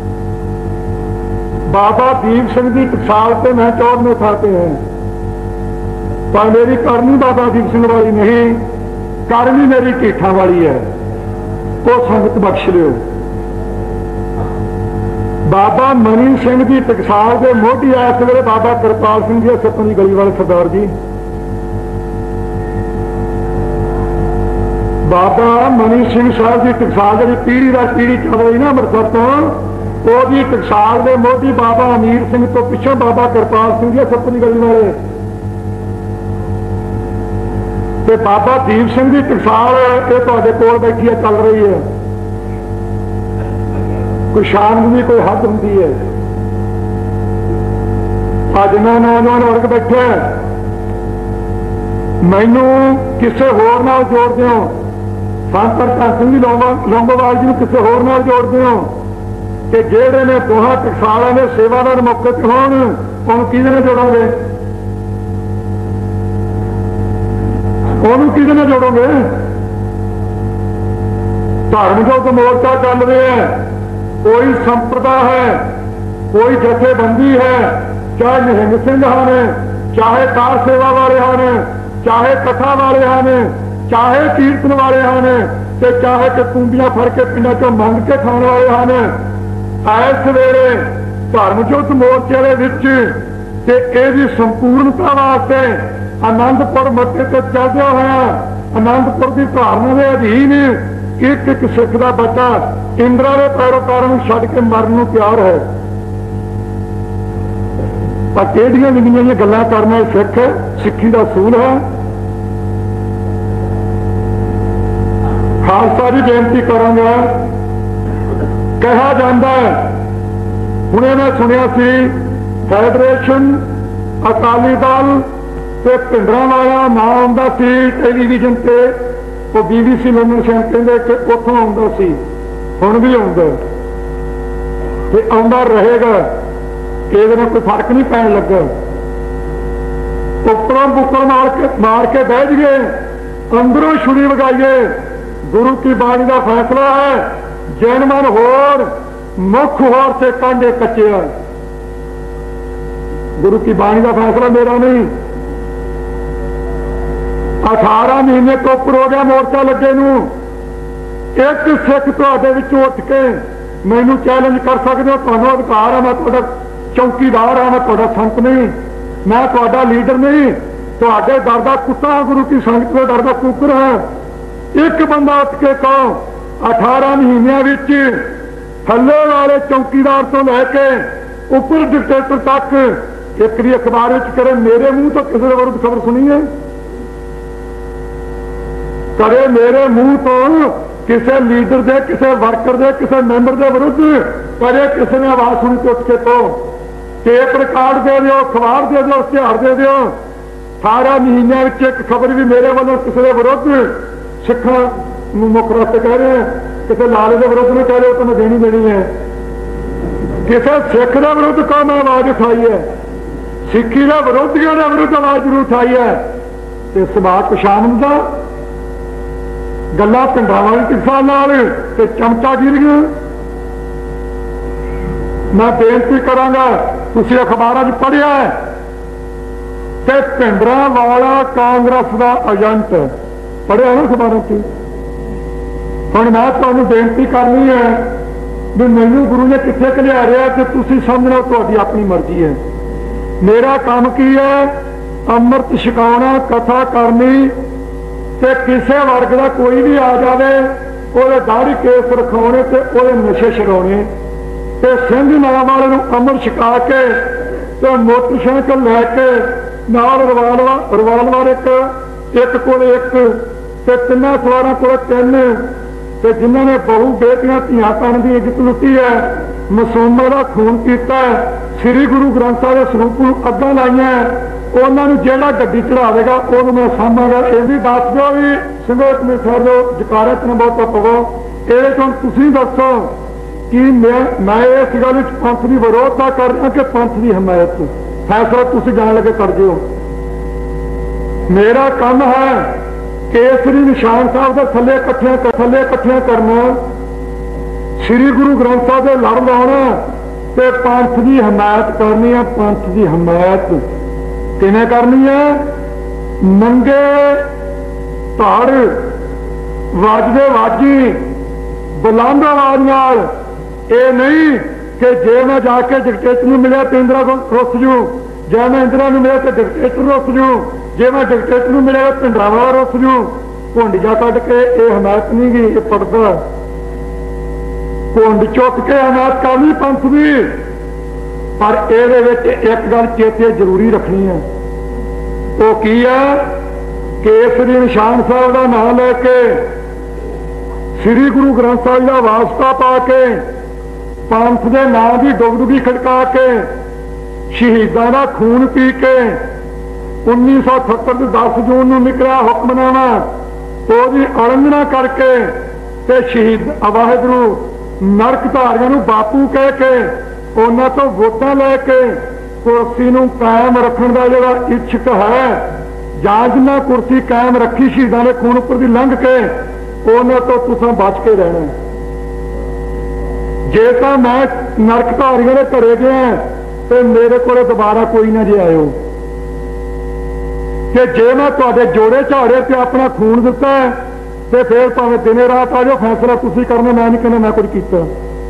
बाबा दीप सिंह जी टकसाल से मैं चौर में खाते हैं, पर मेरी करनी बाबा दीप सिंह वाली नहीं, करनी मेरी ढीठा वाली है, वो संगत बख्श लियो। बाबा मनी सिंह जी टकसाल के मोढी इस वे बाबा कृपाल सिंह जी सपन की गली वाले सरदार जी, बाबा मनी सिंह साहब जी टकसाल जी पीढ़ी दर पीढ़ी चल रही ना अमृतसर तो वो टकसाल के मोढी बाबा अमीर सिंह तो पिछों बाबा कृपाल सिंह जी सपन की गली वाले ते बाबा दीप सिंह जी टकसाल ये तुहाडे कोल बैठी है चल रही है। कोई शान की कोई हद होंगी है। अज मैं नौजवान वर्ग बैठे मैनू किसी होर नाल जोड़ दो, संत हरचंद सिंह जी लौंगोवाल जी किसी होर नाल जोड़ दो कि जेड़े ने दोहा टकसालों ने सेवादार मौके पर होण उन्होंने किहदे जोड़ोगे, उन्होंने किहदे जोड़ोगे। धर्म जो मोर्चा चल रहे हैं, कोई संप्रदा है, कोई जथेबंदी है, चाहे निहंग सिंह हैं, चाहे कार सेवा वाले हैं, चाहे कथा वाले हैं, चाहे कीर्तन वाले हैं, ते चाहे कूंबियां फड़ के पिंडों चों मंग के खाने वाले हैं। इस वेले धर्म युद्ध मोर्चे के संपूर्णता वास्ते आनंदपुर मत्थे ते चलदे होया आनंदपुर की धारणा के अधीन एक एक सिख का बच्चा इंद्रा के पैरोकारों छड़ के मरन को तैयार है। पर टेढ़ियां निंदियां गल्लां करना सिख सिक्खी का असूल है। खालसा की बेनती करांगा, कहा जाता है हुणे मैं सुनिया सी फेडरेशन अकाली दल ते भिंडरांवाला ना आउंदा सी टेलीविजन पे, वो BBC लंदन शहर कहते कि उतों आउंदा सी, हुण भी आउंदा ते आउंदा रहेगा, ਇਹਦੇ ਨਾਲ कोई फर्क नहीं पैन लगा। उपरों बुक्कर मार के बह जाइए, अंदरों छुरी वगाइए, गुरु की बाणी का फैसला है, जैन मन होर मुख होर से कांडे कच्चे है। गुरु की बाणी का फैसला मेरा नहीं। 18 महीने तो उपर हो गया मोर्चा लगे नूं, एक सिख तुहाडे विचों उठ के मैनू चैलेंज कर सकते हो, तुहानूं अधिकार है, मैं तुहाडा चौकीदार हाँ, मैं तुहाडा संत नहीं, मैं तुहाडा लीडर नहीं, तुहाडे डर दा कुत्ता गुरु की संगत में डर दा कुकर है। एक बंदा उठ के कहो 18 महीनों थले वाले चौकीदार तो लैके उपर डिक्टेटर तक एक भी अखबार करे मेरे मुंह तो किसी विरुद्ध खबर सुनी है, करे मेरे मुंह तो किसी लीडर दे, किसी वर्कर दे, किसी मैंबर के विरुद्ध करे किसी ने आवाज सुनी तो उठ के तो टेप रिकॉर्ड दे दो, अखबार दे दो, इश्तिहार दे दो। 18 महीनों एक खबर भी मेरे वालों किसी के विरुद्ध सिखा मुख रस्ते कह रहे हैं, किसी लाले के विरुद्ध में कह रहे हो तो मैं देनी देनी है। किसी सिख के विरुद्ध कौन मैं आवाज उठाई है, सिक्खी के विरोधियों के विरुद्ध आवाज जरूर उठाई है। तो सुभाष पछाण का गल्लां पिंडां वाली टिक्सा नाल ते चमचागिरियां। मैं बेनती करांगा, तुसीं अखबारां 'च पढ़िया है कि भिंडरांवाला कांग्रेस का एजेंट पढ़िया ना अखबारां 'च। हुण मैं तुहानूं बेनती करनी है भी मैनूं गुरु ने कित्थे घलिया रिहा कि तुसीं समझना तुहाडी अपनी मर्जी है। मेरा काम की है अमृत छकाउणा, कथा करनी, ते किसी वर्ग का कोई भी आ जाए वो दाढ़ी केस रखाने ते वो नशे छड़ाने ते सिंध नाम वाले अमृत छका के ते मोटरसाइकिल लैके नाल रिवाल्वर एक कोल एक ते तिन्ना सवारां कोल 3 ते जिन्हों ने बहु बेटियां धियां भैन की इज्जत लुटी है, मासूमां दा खून किया है, श्री गुरु ग्रंथ साहिब के स्वरूप नूं अग्गां लाइयां, उन्होंने जेड़ा गड्डी चढ़ावेगा उन्होंने मैं सामांगा। ये भी दस दो भी सिंगो कमिश्नर जो जकारे च बहुत पवो, ये तुसीं दसो कि मैं इस गल पंथ की विरोधता कर रहा कि पंथ की हमायत। फैसला तुसीं जान लगे कर दिओ। मेरा काम है केसरी निशान साहब के थले इकट्ठियां करना, श्री गुरु ग्रंथ साहब के लड़ लाना ते पंथ की हमायत करनी है। पंथ की हमायत किवें करनी है? नंगे धड़ वजदे वाजी बुलंद आवाज नाल। ये नहीं कि जे मैं जाके डिकटेटर नूं मिलिया तो इंदिरा रुस जू, जे मैं इंदिरा नूं मिलिया तो डिकटेटर रुस जू, जे मैं डिकटेटर नूं मिलिया तो भिंडरांवाला रुस जू। घुंडिया कट के ये हमायत नहीं गई, ये पड़दा घुंड चुक के हमायत करनी पंथ की। पर ये एक गल चेते जरूरी रखनी है, वो की है? केसरी निशान साहब का नाम लैके श्री गुरु ग्रंथ साहब का वास्ता पा के पंथ के नाम की डुगडुगी खड़का के शहीदों का खून पी के 1978 के 10 जून को निकला हुक्मनामा उसकी उलंघना करके ते शहीद वाहिगुरू नरकधारियों को बापू कह के उन्होंने तो वोटां लैके कुर्सी को कायम रखने का जोड़ा इच्छुक है, जां जिन्ना कुर्सी कायम रखी शहीदों के खून उपर की लंघ के उन्होंने तो तुसां बच के रहना। जे तो मैं नरकधारियों के घरे गया तो मेरे को दोबारा कोई ना जे आयो कि जे मैं तुहाडे जोड़े झाड़े से अपना खून दिता है तो फिर भावें दिने रात आ जाओ, फैसला तुसीं करना, मैं नहीं कहना मैं कुछ किया।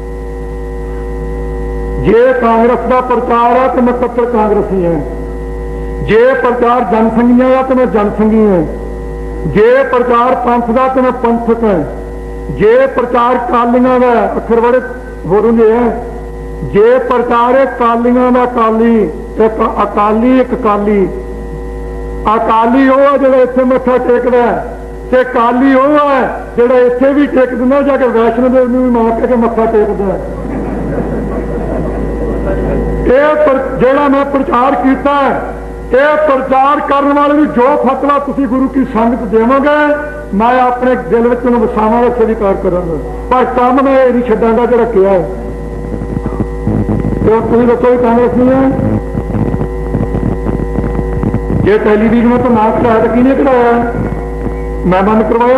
जे कांग्रेस का प्रचार है तो मैं कट्टर कांग्रेसी है, जे प्रचार जनसंघियां का तो मैं जनसंघी है, जे प्रचार पंथ का तो मैं पंथक है, जे प्रचार कालियां का अखर बड़े होरूंगे है, जे प्रचार है कालियां का काली, एक अकाली एक काली। अकाली वो है जो इत्थे मत्था टेकदा ते काली वो है जो इत्थे भी टेक दिंदा, जाके वैष्णो देवी भी मां कह के मत्था टेकदा। जेड़ा मैं प्रचार किया ये प्रचार करने वाले जो फतवा तुसी गुरु की संगत देवोगे मैं अपने दिल में वसावांगा, स्वीकार करांगा, पर काम मैं ये नहीं छड्डांगा जो किया है। तो तुम दसो कांग्रेस नहीं है? जे टेलीविजन तो ना कराया तो किने कराया? मैं बंद करवाया?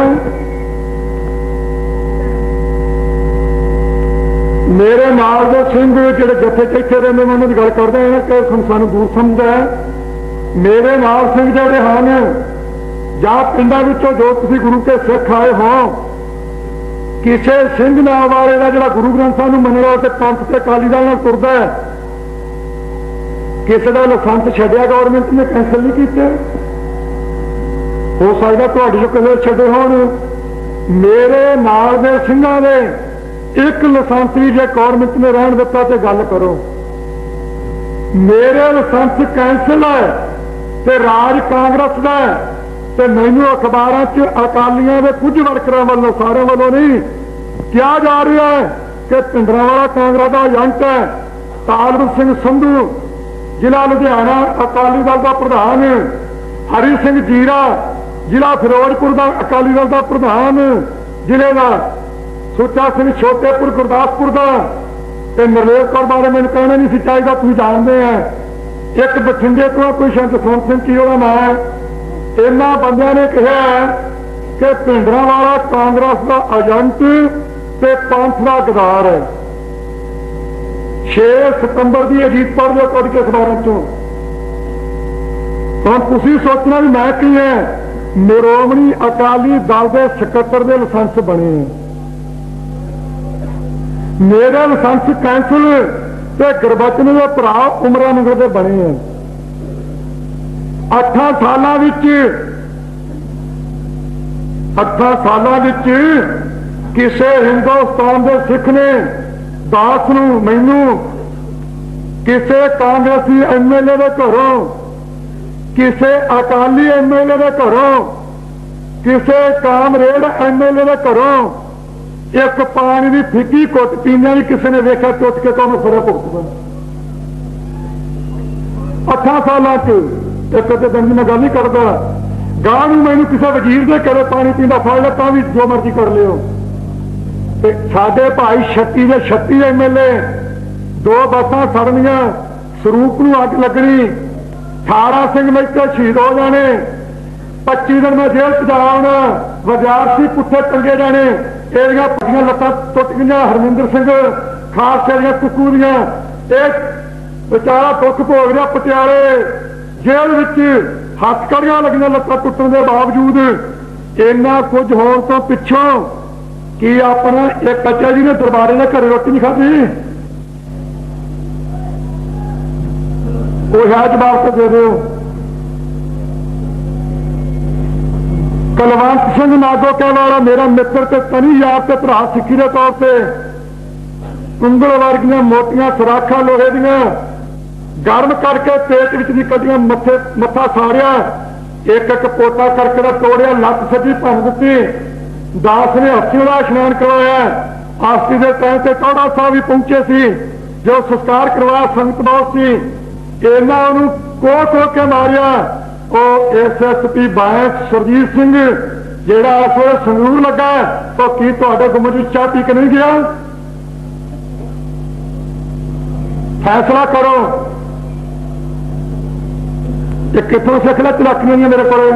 मेरे नाल दे सिंह जो जत्थे इत्थे रहंदे मैं उन्हां दी गल करदा हां कि सानूं दूर समझदा है। मेरे नाल सिंह जोड़े हैं जां पिंडां विचों जो तुसीं गुरु के सिख आए हो, किसी सिंह नाम वाले का जो गुरु ग्रंथ साहब मनना तो पंथ से अकाली दल नाल तुरदा है, किसी का लाइसेंस छड्डिया गवर्नमेंट ने कैंसल नहीं किया। हो सकता तुहाडे जो किसी छड्डे होण। मेरे नाल दे सिंघां दे एक लाइसेंस भी जे गवर्नमेंट ने रहन दिता तो गल करो। मेरे लाइसेंस कैंसल है तो राज कांग्रेस का है, तो मैनू अखबारों च अकालियों के कुछ वर्करों वालों सारे वालों नहीं क्या जा रहा है कि भिंडरांवाला कांग्रेस का एजेंट है, तालवर सिंह संधू जिला लुधियाना अकाली दल का प्रधान, हरी सिंह जीरा जिला फिरोजपुर का अकाली दल का प्रधान जिले का, सुच्चा सिंह छोटेपुर गुरदासपुर का, नरलेव कौर बारे मैंने कहना नहीं चाहिए, तुम जानते हैं। एक बठिंडे को कोई संत सिंह की ना है। इन्होंने बंदियां ने कहा कि भिंडरांवाला कांग्रेस का एजेंट ते पंथ का गदार है। 6 सितंबर की अजीत पढ़ लो कद के अखबारों चो। हम तुम सोचना भी मैं की है, निरोमणी अकाली दल के सकत्तर के लाइसेंस बने हैं, मेरे लाइसेंस कैंसल ते गुरबचन के भरा उमरा नगर के बने हैं। 8 सालों किसी हिंदुस्तान के सिख ने दास मैनू किसी कांग्रेसी MLA के घरों, किसी अकाली MLA के घरों, किसी कामरेड MLA के घरों एक पानी की फिकी कुट पीने भी किसी ने देखा टुट के तो सजा भुगतना। 8 सालों एक दिन की मैं गल नहीं करता, गांव मैनू किसी वजीर के घरों पानी पीना फड़ लिया भी जो मर्जी कर लियो। साडे भाई 36 के 36 MLA 2 बसां सड़नियां ਸਰੂਪ ਨੂੰ ਅੱਗ ਲੱਗਣੀ, 18 ਸਿੰਘ ਮੈਥੇ ਸ਼ਹੀਦ ਹੋ ਜਾਣੇ, 25 ਦਿਨ ਮੈਂ ਜੇਲ੍ਹ ਚ ਜਾਣਾ, ਵਿਦਿਆਰਥੀ ਪੁੱਠੇ ਟੰਗੇ ਜਾਣੇ, ਇਹਦੀਆਂ ਪੱਟੀਆਂ ਲੱਤਾਂ ਟੁੱਟ ਗਈਆਂ, ਹਰਮਿੰਦਰ ਸਿੰਘ ਖਾਲਸੇ ਦੀਆਂ ਕੁੱਕੂ ਦੀਆਂ, ਇਹ ਵਿਚਾਰਾ ਦੁੱਖ ਭੋਗ ਰਿਹਾ ਪਟਿਆਲੇ ਜੇਲ੍ਹ ਵਿੱਚ, ਹੱਥਕੜੀਆਂ ਲੱਗੀਆਂ ਲੱਤਾਂ ਟੁੱਟਣ ਦੇ ਬਾਵਜੂਦ। ਇੰਨਾ ਕੁਝ ਹੋਣ ਤੋਂ ਪਿੱਛੋਂ ਕੀ ਆਪਣਾ ਇੱਕ ਬੱਚਾ ਜੀ ਨੇ ਦਰਬਾਰੇ ਦੇ ਘਰੇ ਰੋਟੀ ਨਹੀਂ ਖਾਧੀ? ਉਹ ਹੈ ਜਵਾਬ ਤਾਂ ਦੇ ਦਿਓ। ਕੁਲਵੰਤ ਸਿੰਘ ਨਾਗੋਕੇ ਵਾਲਾ ਮੇਰਾ ਮਿੱਤਰ ਤੇ ਤਨੀ ਯਾਰ ਤੇ ਭਰਾ ਸਿੱਖੀ ਦੇ ਤੌਰ ਤੇ ਉਂਗਲ ਵਰਗੀਆਂ ਮੋਟੀਆਂ ਸੁਰਾਖਾਂ ਲੋਹੇ ਦੀਆਂ ਗਰਮ ਕਰਕੇ ਪੇਟ ਵਿੱਚ ਦੀ ਕੱਢੀਆਂ, ਮੱਥਾ ਸਾੜਿਆ, ਇੱਕ ਇੱਕ ਪੋਟਾ ਕਰਕੇ ਦਾ ਤੋੜਿਆ, ਲੱਤ ਸੱਜੀ ਭੰਨ ਦਿੱਤੀ। ਦਾਸ ਨੇ ਹੱਥੀਂ ਦਾ ਇਸ਼ਨਾਨ ਕਰਵਾਇਆ। ਆਸਤੀ ਦੇ ਟਾਈਮ ਤੇ ਟੌੜਾ ਸਾਹਿਬ ਵੀ ਪਹੁੰਚੇ ਸੀ, ਜੋ ਸੰਸਕਾਰ ਕਰਵਾਇਆ, ਸੰਗਤ ਬਹੁਤ ਸੀ। ਇਹਨਾਂ ਨੂੰ ਕੋਹ ਕੇ ਮਾਰਿਆ। ਉਹ SSP ਬਾਇਸ ਸੁਰਜੀਤ ਸਿੰਘ ਜਿਹੜਾ ਇਸ ਵੇਲੇ ਸੰਗਰੂਰ ਲੱਗਾ, ਉਹ ਕੀ ਤੁਹਾਡੇ ਗੁੰਮਟ ਵਿੱਚ ਚਾਹ ਪੀ ਕੇ ਨਹੀਂ ਗਿਆ? फैसला करो। ये कितों सिखला चलाकियां नहीं मेरे को।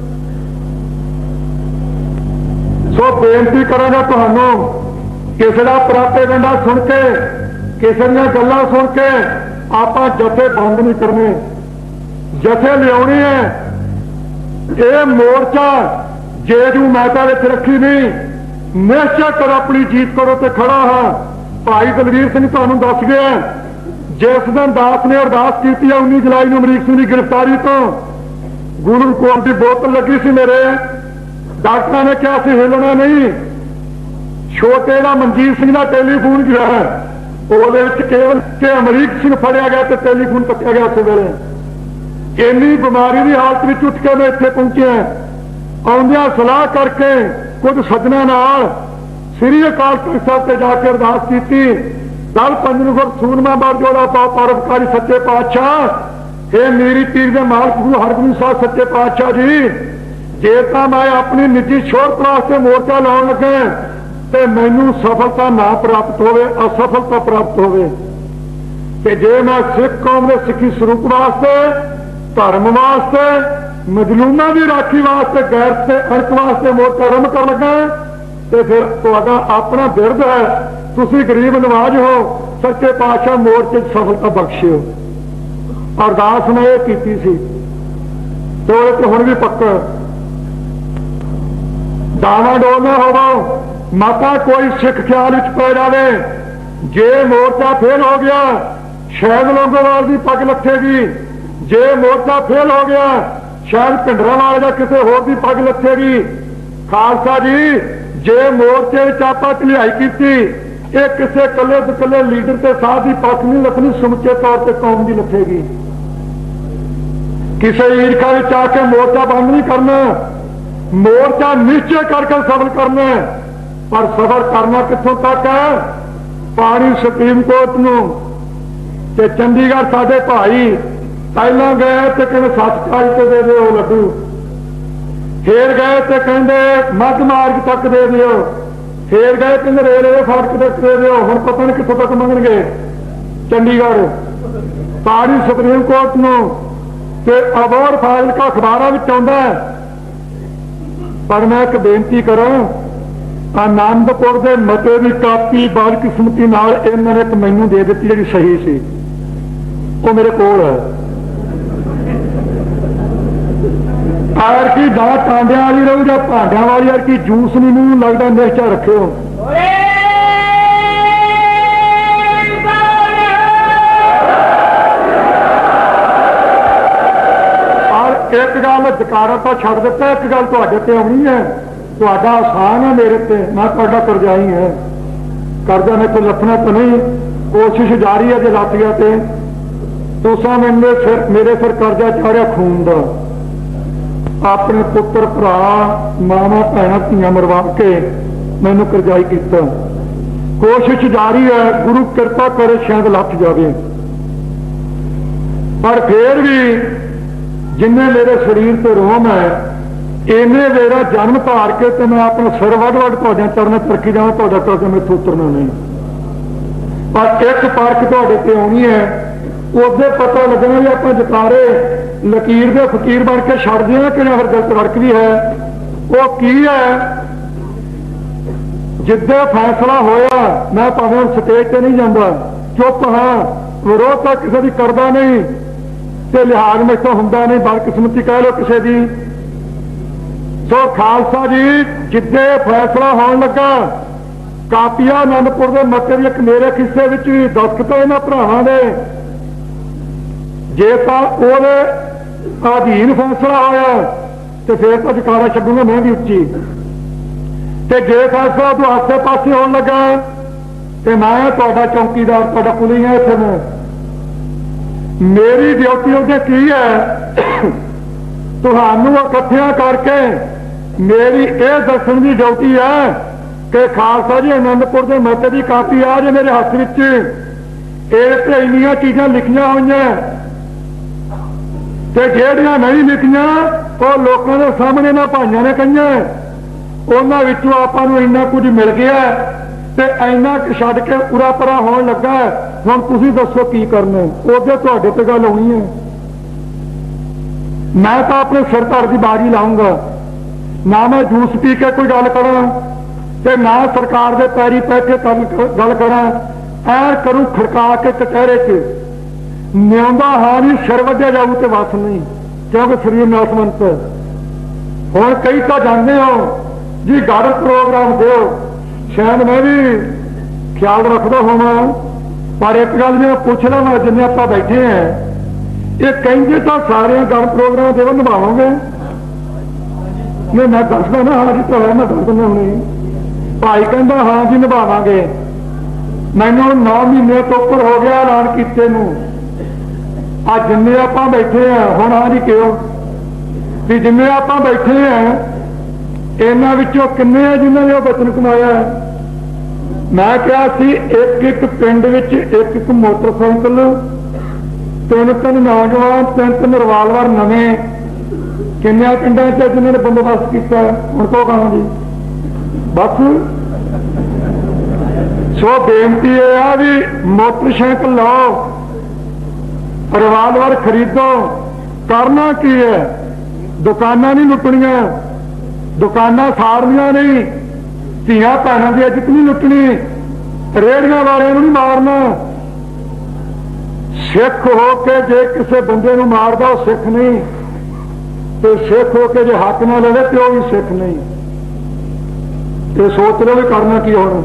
सो बेनती करांगा तुहानू, किसी का प्रापेगंडा सुन के, किसी दी गल्लां सुन के आप जथे बंद नहीं करने, जथे लियाने है। ये मोर्चा जेजू महता रखी नहीं, निश्चय करो अपनी जीत करो तो खड़ा हाँ। भाई दलवीर सिंह तुहानू दस गया, जिस दिन दास ने अरदास की 19 जुलाई को अमरीक सिंह की गिरफ्तारी तो गुरु कोट की बोतल लगी सी मेरे, डॉक्टर ने कहा सी हिलना नहीं। छोटे का मनजीत सिंह का टेलीफोन गया है, केवल के अमरीक सिंह फड़िया गया तो टेलीफोन कटिया गया। उस वेले इन्नी बीमारी की हालत में उठ के मैं इतने पहुंचे, आउंदियां सलाह करके कुछ सज्जनों नाल श्री अकाल तख्त साहब से जाके अरदास की। कल पंजनगुर सूरमा बरजोड़ा परोपकारी सच्चे पातशाह, हे मेरी पीर के मालक गुरु हरगोबिंद साहब सच्चे पातशाह जी, जे तो मैं अपनी निजी शोहरत वास्ते मोर्चा लाने लगे तो मैनू सफलता ना प्राप्त होवे, असफलता प्राप्त होवे। ते जे मैं सिख कौम के सिखी स्वरूप वास्ते, धर्म वास्ते, मजलूमां की राखी वास्ते, गैरत से अणक वास्ते मोर्चा आरंभ कर लगा तो फिर तुहाडा अपना बिरद है, तुसी गरीब नवाज हो, सच्चे पातशाह मोर्चे सफलता बख्शियो। अरदास ने यह की सी तो हुण भी पक्का डावाडोल ना होवो, माता कोई सिख ख्याल विच पै जावे। जे मोर्चा फेल हो गया शायद लोंगोवाल की पग लथेगी, जे मोर्चा फेल हो गया शायद भिंडरांवाले या किसी होर की पग लथेगी। खालसा जी जे मोर्चे आप ढिलाई की, ये किसी कले कले लीडर के साथ ही पक्ष नहीं लथनी, समुचे तौर पर कौम की लथेगी। किसी ईर्खा में आके मोर्चा बंद नहीं करना, मोर्चा निश्चय करके सफल करना। पर सफल करना कितों तक है? पानी सुप्रीम कोर्ट नूं ते चंडीगढ़ साडे भाई पहला गए तो कहते 740 दे दो लड्डू, फिर गए तो कहते मध्य मार्ग तक दे दियो, फिर गए कहते रेलवे फाटक तक दे दियो। हुण पता नहीं कितों तक मंगणगे चंडीगढ़। पानी सुप्रीम कोर्ट नूं ते अवार्ड फाइल का अखबारां विच आउंदा है। पर मैं एक बेनती करा, आनंदपुर के मते की कापी बदकिस्मती नाल इन्हां ने मैनूं दे दित्ती जिहड़ी सही सी, वो मेरे कोल है। आर की दा टांडिया वाली रहू या भांडिया वाली, यार की जूस नहीं मूँह लगता, निश्चा रखियो। और एक गल जकारा तो छड़ दिता, एक गल तुहाडे ते आउणी है, तुहाडा आसान है मेरे ते, मैं तुहाडा करजाई है। करजा मेरे को लथना तो नहीं, कोशिश जारी है। जो लथ गया तो तुसां मेरे सिर करजा चाढ़िया खून का, अपने पुत्र भरा मावा भैन धियां मरवा के मैनू करजाई किया। कोशिश जारी है, गुरु कृपा करे शायद लथ जाए। पर फिर भी जिन्ने मेरे शरीर से रोम है, इन्हें मेरा जन्म धार के तो मैं अपना सिर वड वड तुहाडे चरणों तरकी जावां, तुहाडा करजा मैथों उतरना नहीं। पर एक परख तुहाडे ते आउणी है, ਉਹਦੇ ਪਤਾ ਲੱਗਣਾ ਵੀ ਆਪਾਂ ਜਕਾਰੇ ਲਕੀਰ ਦੇ ਫਕੀਰ ਬਣ ਕੇ ਛੱਡਦੇ ਹਾਂ ਕਿ ਜਾਂ ਫਿਰ ਗਲਤ ਰੜਕ ਵੀ ਹੈ। ਉਹ ਕੀ ਹੈ? ਜਿੱਦੇ फैसला होया मैं भावें स्टेज से नहीं जाता, चुप हाँ, विरोध तो किसी की करता नहीं तो लिहाज में तो होंगे नहीं, बदकिस्मती कह लो किसी की। सो खालसा जी जिद्दे फैसला होने लगा, कापिया आनंदपुर के मते एक मेरे किस्से भी दस्तखत इन्होंने भरावां दे, जे तो ओहदे अधीन फैसला होया तो फिर तो जकारा छड्डूंगा मैं भी उच्ची, ते जे फैसला तो आसे पासे होने लगा तो मैं तुहाडा चौकीदार तुहाडा पुलिस है इत्थे मैं, मेरी ड्यूटी उहदे की है तुहानू इकट्ठियां करके मेरी यह दसन की ड्यूटी है कि खालसा जी आनंदपुर के मते की कापी आ जे मेरे हथ विच, इस इन्नियां चीज़ां लिखियां होईयां ते जिहड़ियां नहीं लिखियां वो लोगों के सामने ना भाइयों ने कहियां, उन्हां विचों आपां नूं इन्ना कुछ मिल गया ते इन्ना छड्ड के उरा परा होण लगा, हुण तुसीं दसो की करना। उहदे तुहाडे ते गल होनी है, मैं तो अपने सिर धड़ की बारी लाऊंगा, ना मैं जूस पी के कोई गल करा ते ना सरकार के पैरी पै के गल करा, ऐ करूं खड़का के कचहरे च न्याउंदा हाँ नहीं सिर वड्ढिया जाऊ तो वस नहीं, क्योंकि शरीर नासमंत। हुण कई तो जाते हो जी गल प्रोग्राम दो, शायद मैं भी ख्याल रखता होवां, पर एक गल मैं पूछ लवां जिन्हें आप बैठे हैं ये कहेंगे तो सारे गल प्रोग्राम देव निभावोगे? नहीं मैं दसदा ना हाँ जी तो है, मैं दस दिना हुणे भाई कहता हाँ जी निभावांगे, मैनू 9 महीने तो उपर हो गया ऐलान कीते नूं, अज जिन्ने आप बैठे हैं हुण हाँ जी क्यों भी जिन्ने आप बैठे हैं इन्हां विचों किन्ने जिन्होंने वो बचन कमाया है? मैं कहा सी एक एक पिंड विच एक एक मोटरसाइकिल, 3-3 नौजवान, 3-3 रिवाल्वर नवें, किन्ने पिंडों से जिन्होंने बंदोबस्त किया हुण तो कहां जी बस। सो बेनती है भी मोटरसाइकिल लो, रिवाल्वर खरीदो, करना की है? दुकाना नहीं लुटनिया, दुकाना साड़निया नहीं, धियां भैनों की इज्जत नहीं लुटनी, रेहड़ियां वाले नहीं मारना। सिख हो के जे किसी बंदे नूं मारदा वो सिख नहीं, तो सिख हो के जे हक ना लवे तो भी सिख नहीं। ये सोच लो भी करना की होना।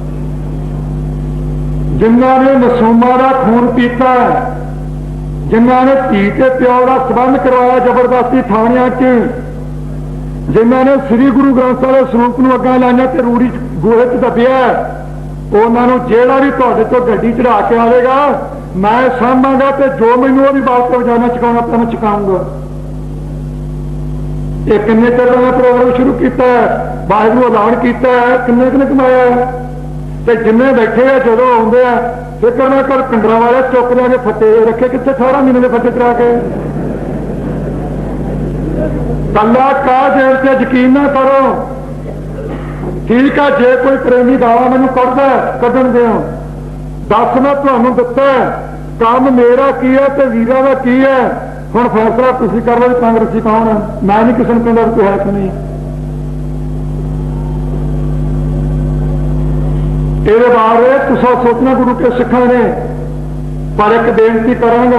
जिन्हों ने मासूमां दा खून पीता, जिन्हों ने धी ते प्यो का संबंध करवाया जबरदस्ती थाणियां च, जिन्होंने श्री गुरु ग्रंथ साहिब स्वरूप नूं अग्गां लाइया ते रूड़ी गोहे च दबिया, उन्होंने जेड़ा भी तुहाडे तो गड्डी चढ़ा के आवेगा मैं सामांगा, तो जो मैनूं भी बात को जाना चुकाना तो मैं चुकाऊंगा। ये किन्ने चर का प्रोग्राम शुरू किया है, वाहिगुरू ऐलान किया है, किन्ने किन्ने कमाया है, तो जिन्ने बैठे हैं जो आउंदे आ फिक्र ना कर, पिंडरां वाले चुक लिया फटे रखे कितने 18 महीने के फटे चढ़ा के। कला का जेल से यकीन ना करो, ठीक है जे कोई प्रेमी दावा मैनू करदा कदन दे 10 मैं तुहानूं दित्ता काम मेरा की है तो वीरा का की है, हुण फैसला तुसीं कर लो कांग्रेसी कौन है, मैं नहीं किसी नूं कहंदा कोई है कि नहीं। ये बारे तुसा सोचना गुरु के सिखा ने, पर एक बेनती करांगा,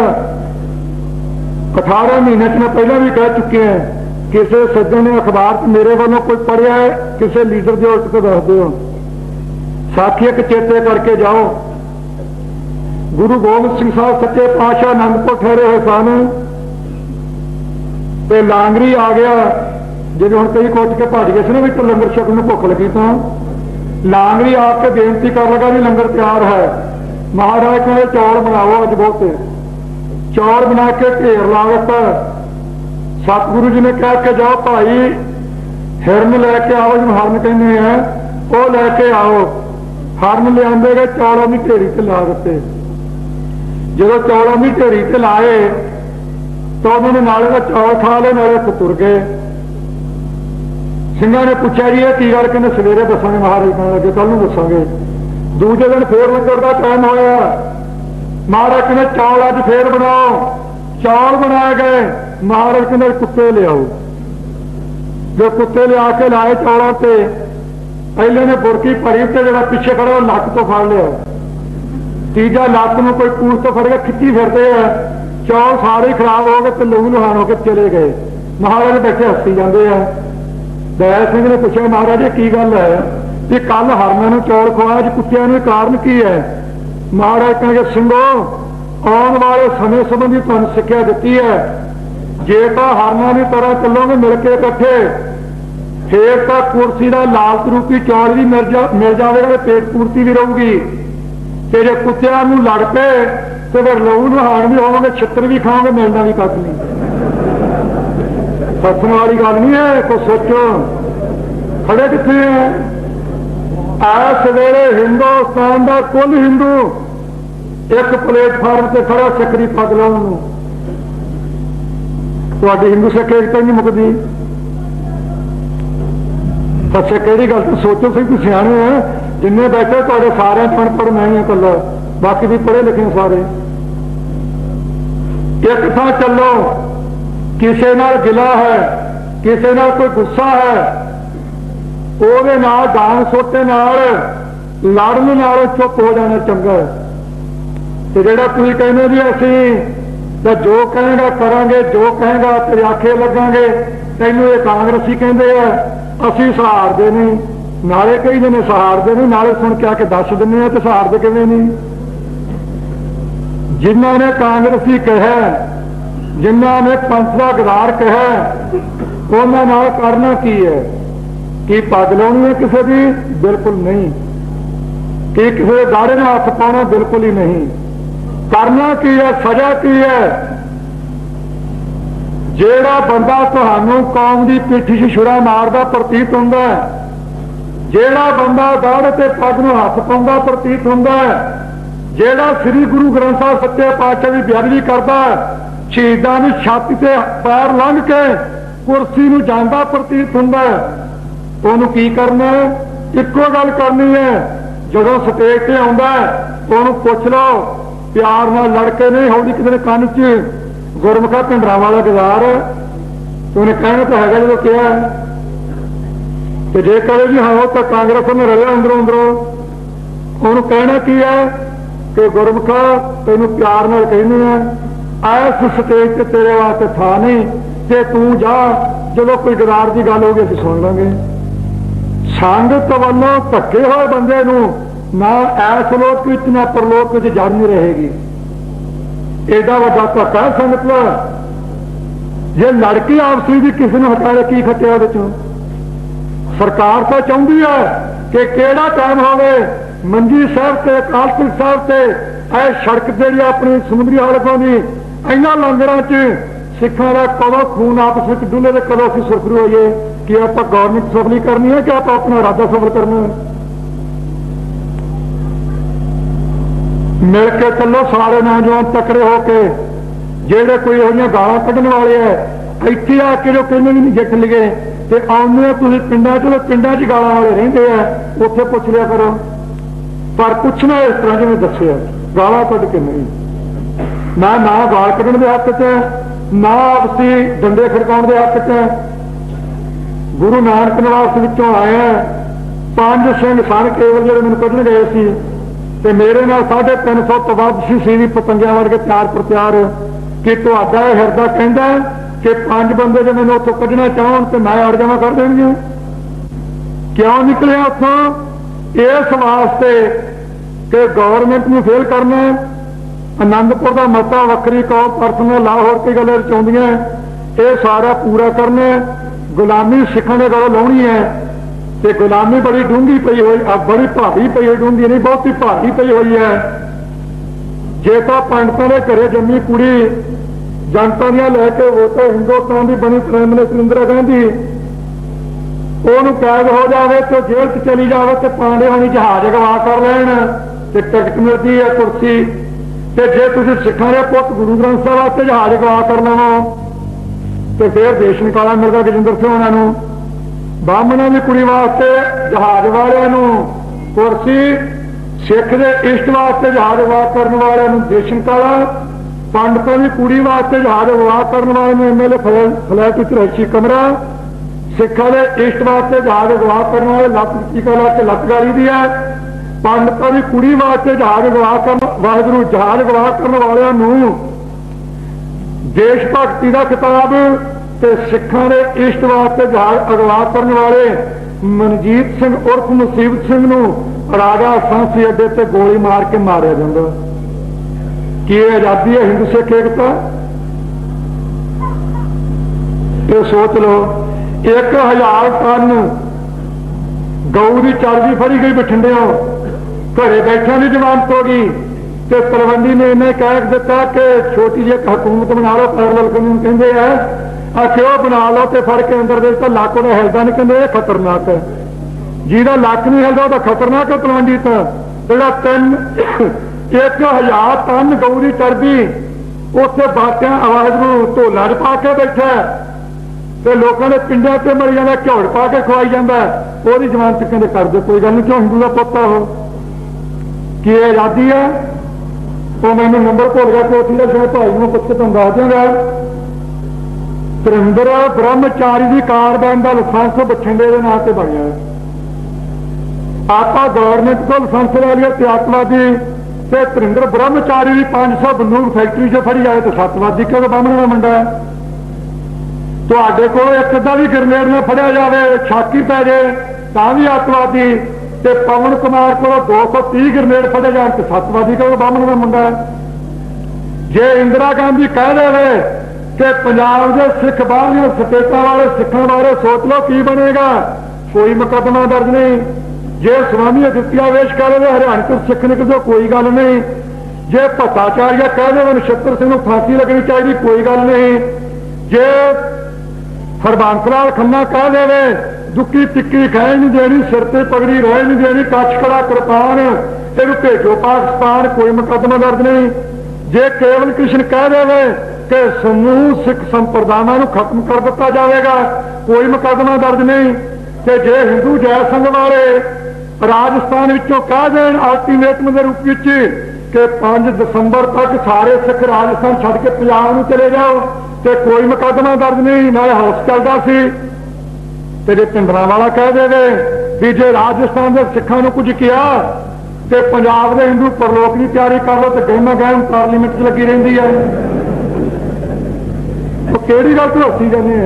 18 महीने मैं पहले भी कह चुके हैं, किसी सज्जन ने अखबार मेरे वालों कोई पढ़िया है किसी लीडर के उल्ट को दस दो, साखी एक चेते करके जाओ। गुरु गोबिंद सिंह साहब सच्चे पातशाह आनंदपुर ठहरे हुए सन, तो लांगरी आ गया, जिन्हें हम कई कोट के भज गए थे ना भी तो लंगर छकन में भुख लगी, तो लांगरी आके बेनती कर लगा भी लंगर तैयार है, महाराज कहते चौल बनाओ अज बहुत, चौल बना के ढेर ला दिता। सतगुरु जी ने कह के जाओ भाई हिरन लैके आओ, जिन्हें हरन कहते हैं वो लैके आओ, हरन लिया गए चौलों की ढेरी से ला दिते। जो चौलों की ढेरी से लाए तो उन्होंने नाले का चौल खा ले, नाले तुर गए। सिंघा ने पूछा जी की गल, कहने सवेरे दसांगे, महाराज कहने लगे कल नूं दसांगे। दूजे दिन फिर लंगर का टाइम होया, महाराज कहते चौल अज फिर बनाओ, चौल बनाए गए। महाराज कहते कुत्ते लियाओ। जो कुत्ते लिया के लाए चौलों से, पहले ने बुरकी भरी तो जो पिछे खड़ा लक तो फड़ लिया, तीजा लक में कोई पूछ तो फड़ के खिच्ची फिरते हैं। चौल सारे खराब हो गए तो लहू लुहान होकर चले गए। महाराज बैठे हसी जाते हैं। दया सिंह ने पूछा महाराज ये की गल है कि कल हरना नूं चौल खवाया अज कुत्तियां नूं, कारण की है? महाराज कहेंगे सिंघो आने वाले समय संबंधी तुहानूं सिक्ख्या दित्ती है, जे तो हरना की तरह चलोगे मिल के इकट्ठे फिर तो कुर्सी का लालच रूपी चौल भी मिल जाएगा, पेट पूर्ति भी रहूगी। तो जो कुत्तियां नूं लड़ पे तो फिर लहू नहान भी होवोगे, छित्र भी खाओगे, मिलना भी कख नहीं। फसन वाली गल नहीं है। कुछ सोचो खड़े कितने हैं? इस वेले हिंदुस्तान का कुल हिंदू एक प्लेटफार्म से खड़ा सकरी पग लाने। तो हिंदू सिख एकता नहीं मुकती। अच्छा कही गल तो सोचो सही, तुम सियाने हैं जिन्हें बैठे तो सारे अनपढ़ मैं ही कला, बाकी भी पढ़े लिखे सारे। एक थां चलो, किसी नाल गिला है, किसी नाल कोई गुस्सा है, ਉਹਦੇ ਨਾਲ ਗਾਣ ਸੋਟੇ ਨਾਲ ਲੜਨ ਨਾਲ ਚੁੱਪ ਹੋ ਜਾਣਾ ਚੰਗਾ ਹੈ। ਤੇ ਜਿਹੜਾ ਤੁਸੀਂ ਕਹਿੰਦੇ ਜੀ ਅਸੀਂ ਤਾਂ ਜੋ ਕਹੇਗਾ ਕਰਾਂਗੇ, ਜੋ ਕਹੇਗਾ ਤੇਰੇ ਆਖੇ ਲੱਗਾਂਗੇ, ਤੈਨੂੰ ਇਹ ਕਾਂਗਰਸੀ ਕਹਿੰਦੇ ਆ, ਅਸੀਂ ਸਹਾਰਦੇ ਨਹੀਂ। ਨਾਲੇ ਕਹੀਦੇ ਨੇ ਸਹਾਰਦੇ ਨਹੀਂ, ਨਾਲੇ ਸੁਣ ਕੇ ਆ ਕੇ ਦੱਸ ਦਿੰਦੇ ਆ ਤੇ ਸਹਾਰਦੇ ਕਿਵੇਂ ਨਹੀਂ। ਜਿਨ੍ਹਾਂ ਨੇ ਕਾਂਗਰਸੀ ਕਿਹਾ, ਜਿਨ੍ਹਾਂ ਨੇ ਪੰਥ ਦਾ ਗਦਾਰ ਕਿਹਾ, ਉਹਨਾਂ ਨਾਲ ਕਰਨਾ ਕੀ ਹੈ? कि पग लानी है किसी की? बिल्कुल नहीं। कि किसी दाड़े में हथ पाना? बिल्कुल ही नहीं। करना की है? सजा की है? जेड़ा बंदा तुहानू कौम की पिठी च छुरा मारदा प्रतीत होंदा है, जेड़ा बंदा दाड़ ते पग नूं हथ पाउंदा प्रतीत होंदा है, जेड़ा श्री गुरु ग्रंथ साहिब सच्चे पातशाह की बेअदबी करदा है, शहीदां दी छाती ते पैर लंघ के कुर्सी नूं जांदा प्रतीत होंदा है, ਉਹਨੂੰ ਕੀ ਕਰਨਾ? ਇੱਕੋ ਗੱਲ ਕਰਨੀ ਹੈ। ਜਦੋਂ ਸਟੇਜ ਤੇ ਆਉਂਦਾ ਉਹਨੂੰ ਪੁੱਛ ਲਓ ਪਿਆਰ ਨਾਲ ਲੜ ਕੇ ਨਹੀਂ, ਹੌਲੀ ਕਿਸੇ ਦੇ ਕੰਨ 'ਚ ਗੁਰਮੁਖਾ ਭਿੰਡਰਾਂ ਵਾਲਾ ਗਜ਼ਾਰ ਉਹਨੇ ਕਹਿਣਾ ਤਾਂ ਹੈਗਾ ਜਦੋਂ ਕਿਹਾ। ਤੇ ਜੇ ਕਹੇ ਜੀ ਹਾਂ ਉਹ ਤਾਂ ਕਾਂਗਰਸ ਨੂੰ ਰਲਿਆ ਅੰਦਰੋਂ ਅੰਦਰੋਂ, ਉਹਨੂੰ ਕਹਿਣਾ ਕੀ ਹੈ ਕਿ ਗੁਰਮੁਖਾ ਤੈਨੂੰ ਪਿਆਰ ਨਾਲ ਕਹਿੰਦੇ ਆ, ਇਸ ਸਟੇਜ ਤੇ ਤੇਰੇ ਵਾਸਤੇ ਥਾਂ ਨਹੀਂ, ਤੇ ਤੂੰ ਜਾ, ਜਦੋਂ ਕੋਈ ਗਜ਼ਾਰ ਦੀ ਗੱਲ ਹੋਗੀ ਅਸੀਂ ਸੁਣ ਲਾਂਗੇ। संगत वालों धक्के हुए बंदे ना इस लोक विच ना परलोक विच जड़ नहीं रहेगी। एडा वड्डा धक्का संगत का। जे लड़की आपसी भी किसी ने हटाया की खटिया विचों? सरकार तो चाहती है कि केड़ा टाइम होवे मंजी साहब से अकाल तख्त साहब से यह सड़क जी अपनी समुद्री हालतों की इन्होंने लंगरों च सिखा का कदों खून आपस में डुले तो कदों असीं सुरखरू होइए कि आप गौरमेंट सफल करनी है कि आप अपना इरादा सफल करना है। मिल के चलो सारे नौजवान तकड़े होके, जेड़े कोई इहो गालां कढ़न वाले है इत्थे आके जो कहने भी नहीं जित लिए तो आने तुसीं पिंडां च, पिंडां च गालां वाले रहिंदे आ, उत्थे पुछ लिया करो। पर पुछना इस तरह जिवें दस्सिआ, गालां कढ़ के नहीं। ना गाल कढ़न दे हक च, ना आपसी डंडे खड़काउण दे हक च। गुरु नानक निवास विचों आया 5 सिंह सन केवल जो मैंने कढ़न गए सी, ते मेरे नाल 350 तो वध सी पतंगियां वर्गे त्यार प्रत्यार कि तुहाडा हिरदा कहंदा कि 5 बंदे जो मैंने उत्थों कढ़ना चाहन तो मैं अड़ जावां कर देणगे। क्यों निकले उत्थों? इस वास्ते कि गौरमेंट नूं फेल करना, आनंदपुर का मता वक्री कौम परसनल लाहौर की गल चाहदियां, ये सारा पूरा करना, गुलामी सिखां दे गलों लाउणी है। ते गुलामी बड़ी डूंगी पई हुई, बड़ी भारी पई हुई, डूंगी नहीं बहुत ही भारी पई हुई है। जे तो पंडितां दे घरे जम्मी कुड़ी जनता दियां लैके वो तो हिंदुस्तान की बनी प्राइम मिनिस्टर इंदिरा गांधी ओनू कैद हो जाए तो जेल च चली जाए तो पांडे होनी जहाज अगवा कर लैन ते टिकट मिलती है कुर्सी। ते जे तुसीं सिखां दे पुत गुरु ग्रंथ साहिब वास्ते जहाज अगवा कर लवो तो फिर देश निकाला मिलता गजेंद्र सिंह होना नूं। बामणों की कुड़ी वास्ते जहाज वाले कुर्सी सिख दे इष्ट वास्ते जहाज अगवा करने वाले देशन काला, पंडितों की कुड़ी वास्ते जहाज अगवा करने वाले MLA फ्लैट विच रैशी कमरा, सिखा के इष्ट वास्ते जहाज अगवा करने वाले लत टीका ला के लत गाली दी है, पंडितों की कुड़ी वास्ते जहाज अगवा कर वाहगुरू जहाज अगवा करने वालों देश भगती का खिताब ते सिखा के इष्ट वास्ते जहाज अगवा करने वाले मनजीत सिंह उर्फ मुसीबत सिंह नूं राजा सांसी अड्डे ते गोली मार के मारिया जाता। की आजादी है हिंदू सिख एकता? तो सोच लो 1000 टन गऊ की चर्बी फड़ी गई बठिंडियों, घरे बैठा की जमानत हो गई, तो तलवंडी ने इन्हें कह दिता कि छोटी जी हुकूमत बना लो, पैरल कानून कहते हैं क्यों बना लो, तो फड़ के अंदर दे लक उन्हें हिलता नहीं, कहते खतरनाक है, जिहदा लक नहीं हिलता वह खतरनाक है। तलवंडी तो जोड़ा 1000 टन गऊ की चर्बी उत्थे बाटिया आवाज में ढोला च पा के बैठा, तो लोगों ने पिंडा से मरी जाता, घ्योड़ पा के खवाई जाता, वही जमानत कहते कर दे, कोई गल नहीं, क्यों हिंदू का पुत हो की आजादी है। तो मैंने नंबर भुल गया कोठी का, शायद भाई में पुछ तुम दस देंगे। त्रिंदर ब्रह्मचारी की कारबैन का लाइसेंस बठिंडे के नाम से बनया, आप गौरमेंट को लाइसेंस ले लिया त्यागवादी, तो त्रिंदर ब्रह्मचारी की 500 बंदूक फैक्ट्री से फड़ी जाए तो सतवादी क्यों बामण का मुंडा है। तो को एक अद्धा भी ग्रनेड में फड़िया जाए, छाकी पै जाए तो भी अतवादी, ते पवन कुमार को 230 ग्रनेड फड़े जाए तो सतवादी क्यों बामण का मुंडा है। जे इंदिरा गांधी कह दे कि पंजाब के सिख बाहर स्टेटा वाले सिखों बारे सोच लो की बनेगा, कोई मुकदमा दर्ज नहीं। जे स्वामी आदित्यावेश कह रहे हरियाणा तो सिख निकल दो, कोई गल नहीं। जे भट्टाचार्य कह रहे नक्षत्र सिंह फांसी लगनी चाहिए, कोई गल नहीं। जे हरबंस लाल खन्ना कह दे दुक्की टिक्की खै नहीं देनी, सिर ते पगड़ी रह नहीं देनी, कच्छ खड़ा कृपान तेन भेजो पाकिस्तान, कोई मुकदमा दर्ज नहीं। जे केवल कृष्ण कह दे कि समूह सिख संप्रदायों खत्म कर दिता जाएगा, कोई मुकदमा दर्ज नहीं। ते जे हिंदू जय संघ वाले राजस्थान विचों कह देन अल्टीमेटम के रूप में कि 5 दिसंबर तक सारे सिख राजस्थान छड़ के पंजाब में चले जाओ, तो कोई मुकदमा दर्ज नहीं, ना हाउस चलता सी। ते जे पिंडरांवाला कह दे भी जे राजस्थान के सिखों ने कुछ किया तो पंजाब के हिंदू परलोक की तैयारी कर लो, तो गहमा गहम पार्लीमेंट लगी रही है। तो केड़ी गल तो हसी जाने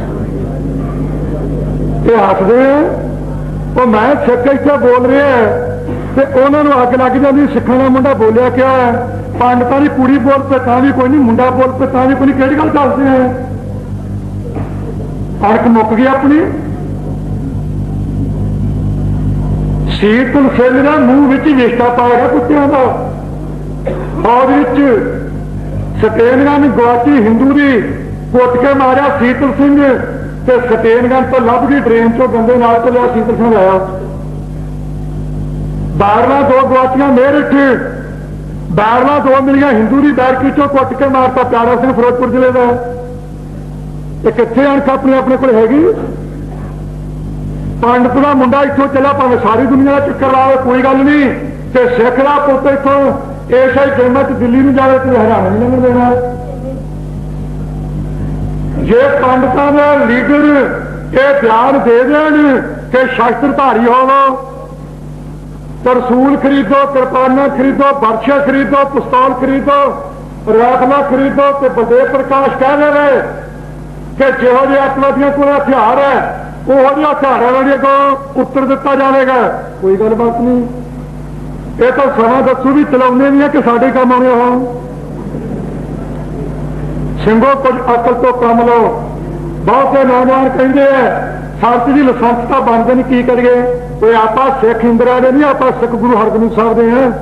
हसदे हैं। मैं सिख इतने बोल रहे हैं तो उन्होंने अग लग जाती, सिखों का मुंडा बोलिया क्या है, पंडितां की कुड़ी बोल पे ता भी कोई नहीं, मुंडा बोल पे ता भी कोई नहीं, केड़ी गल दसदे हैं। अड़क मुक गई अपनी। शीतल सिंह ने मूँह विच विष्टा पाएगा कुत्तियां का, फौज सटेनगन गुआची हिंदू की कुट के मारिया शीतल सिंह, तो सटेनगन तो लभ गई ट्रेन चो गंदे नाल तो लिया शीतल सिंह आया। बैरला 2 गुआचियां मेरठ, बैरला 2 मिलियां हिंदू की बैरकी चो कुट के मारता प्यारा सिंह फिरोजपुर जिले का। कितने अणख अपने अपने को हैगी। पंडित का मुंडा इतों चला भावें सारी दुनिया का चक्कर लावे, कोई गल नहीं। तो सिख का पुत इतों एशियाई गेमां च दिल्ली में जाए तो हरियाणा नहीं लंघन देना। जे पंडितां दे लीडर ये बयान दे देन कि शस्त्रधारी होवो, तरसूल खरीदो, कृपाना खरीदो, बर्छे खरीदो, पिस्तौल खरीदो, राइफल खरीदो, तो बलदेव प्रकाश कह रहे कि जिहो जे अतवादियों को हथियार है उहो जिहा हथियारों वाले को उत्तर दिता जाएगा, कोई गलबात नहीं। ये तो समा दसू भी चलाने नहीं है कि साढ़े काम आने हो। ਸਿੰਘੋ कुछ अकल तो कम लो। बहुत से नौजवान कहते हैं संत जी लाइसेंस तो बनते नहीं, की करिए। कोई आप सिख इंदिरा दे नहीं, आप सिख गुरु हरगोबिंद साहब दे हैं।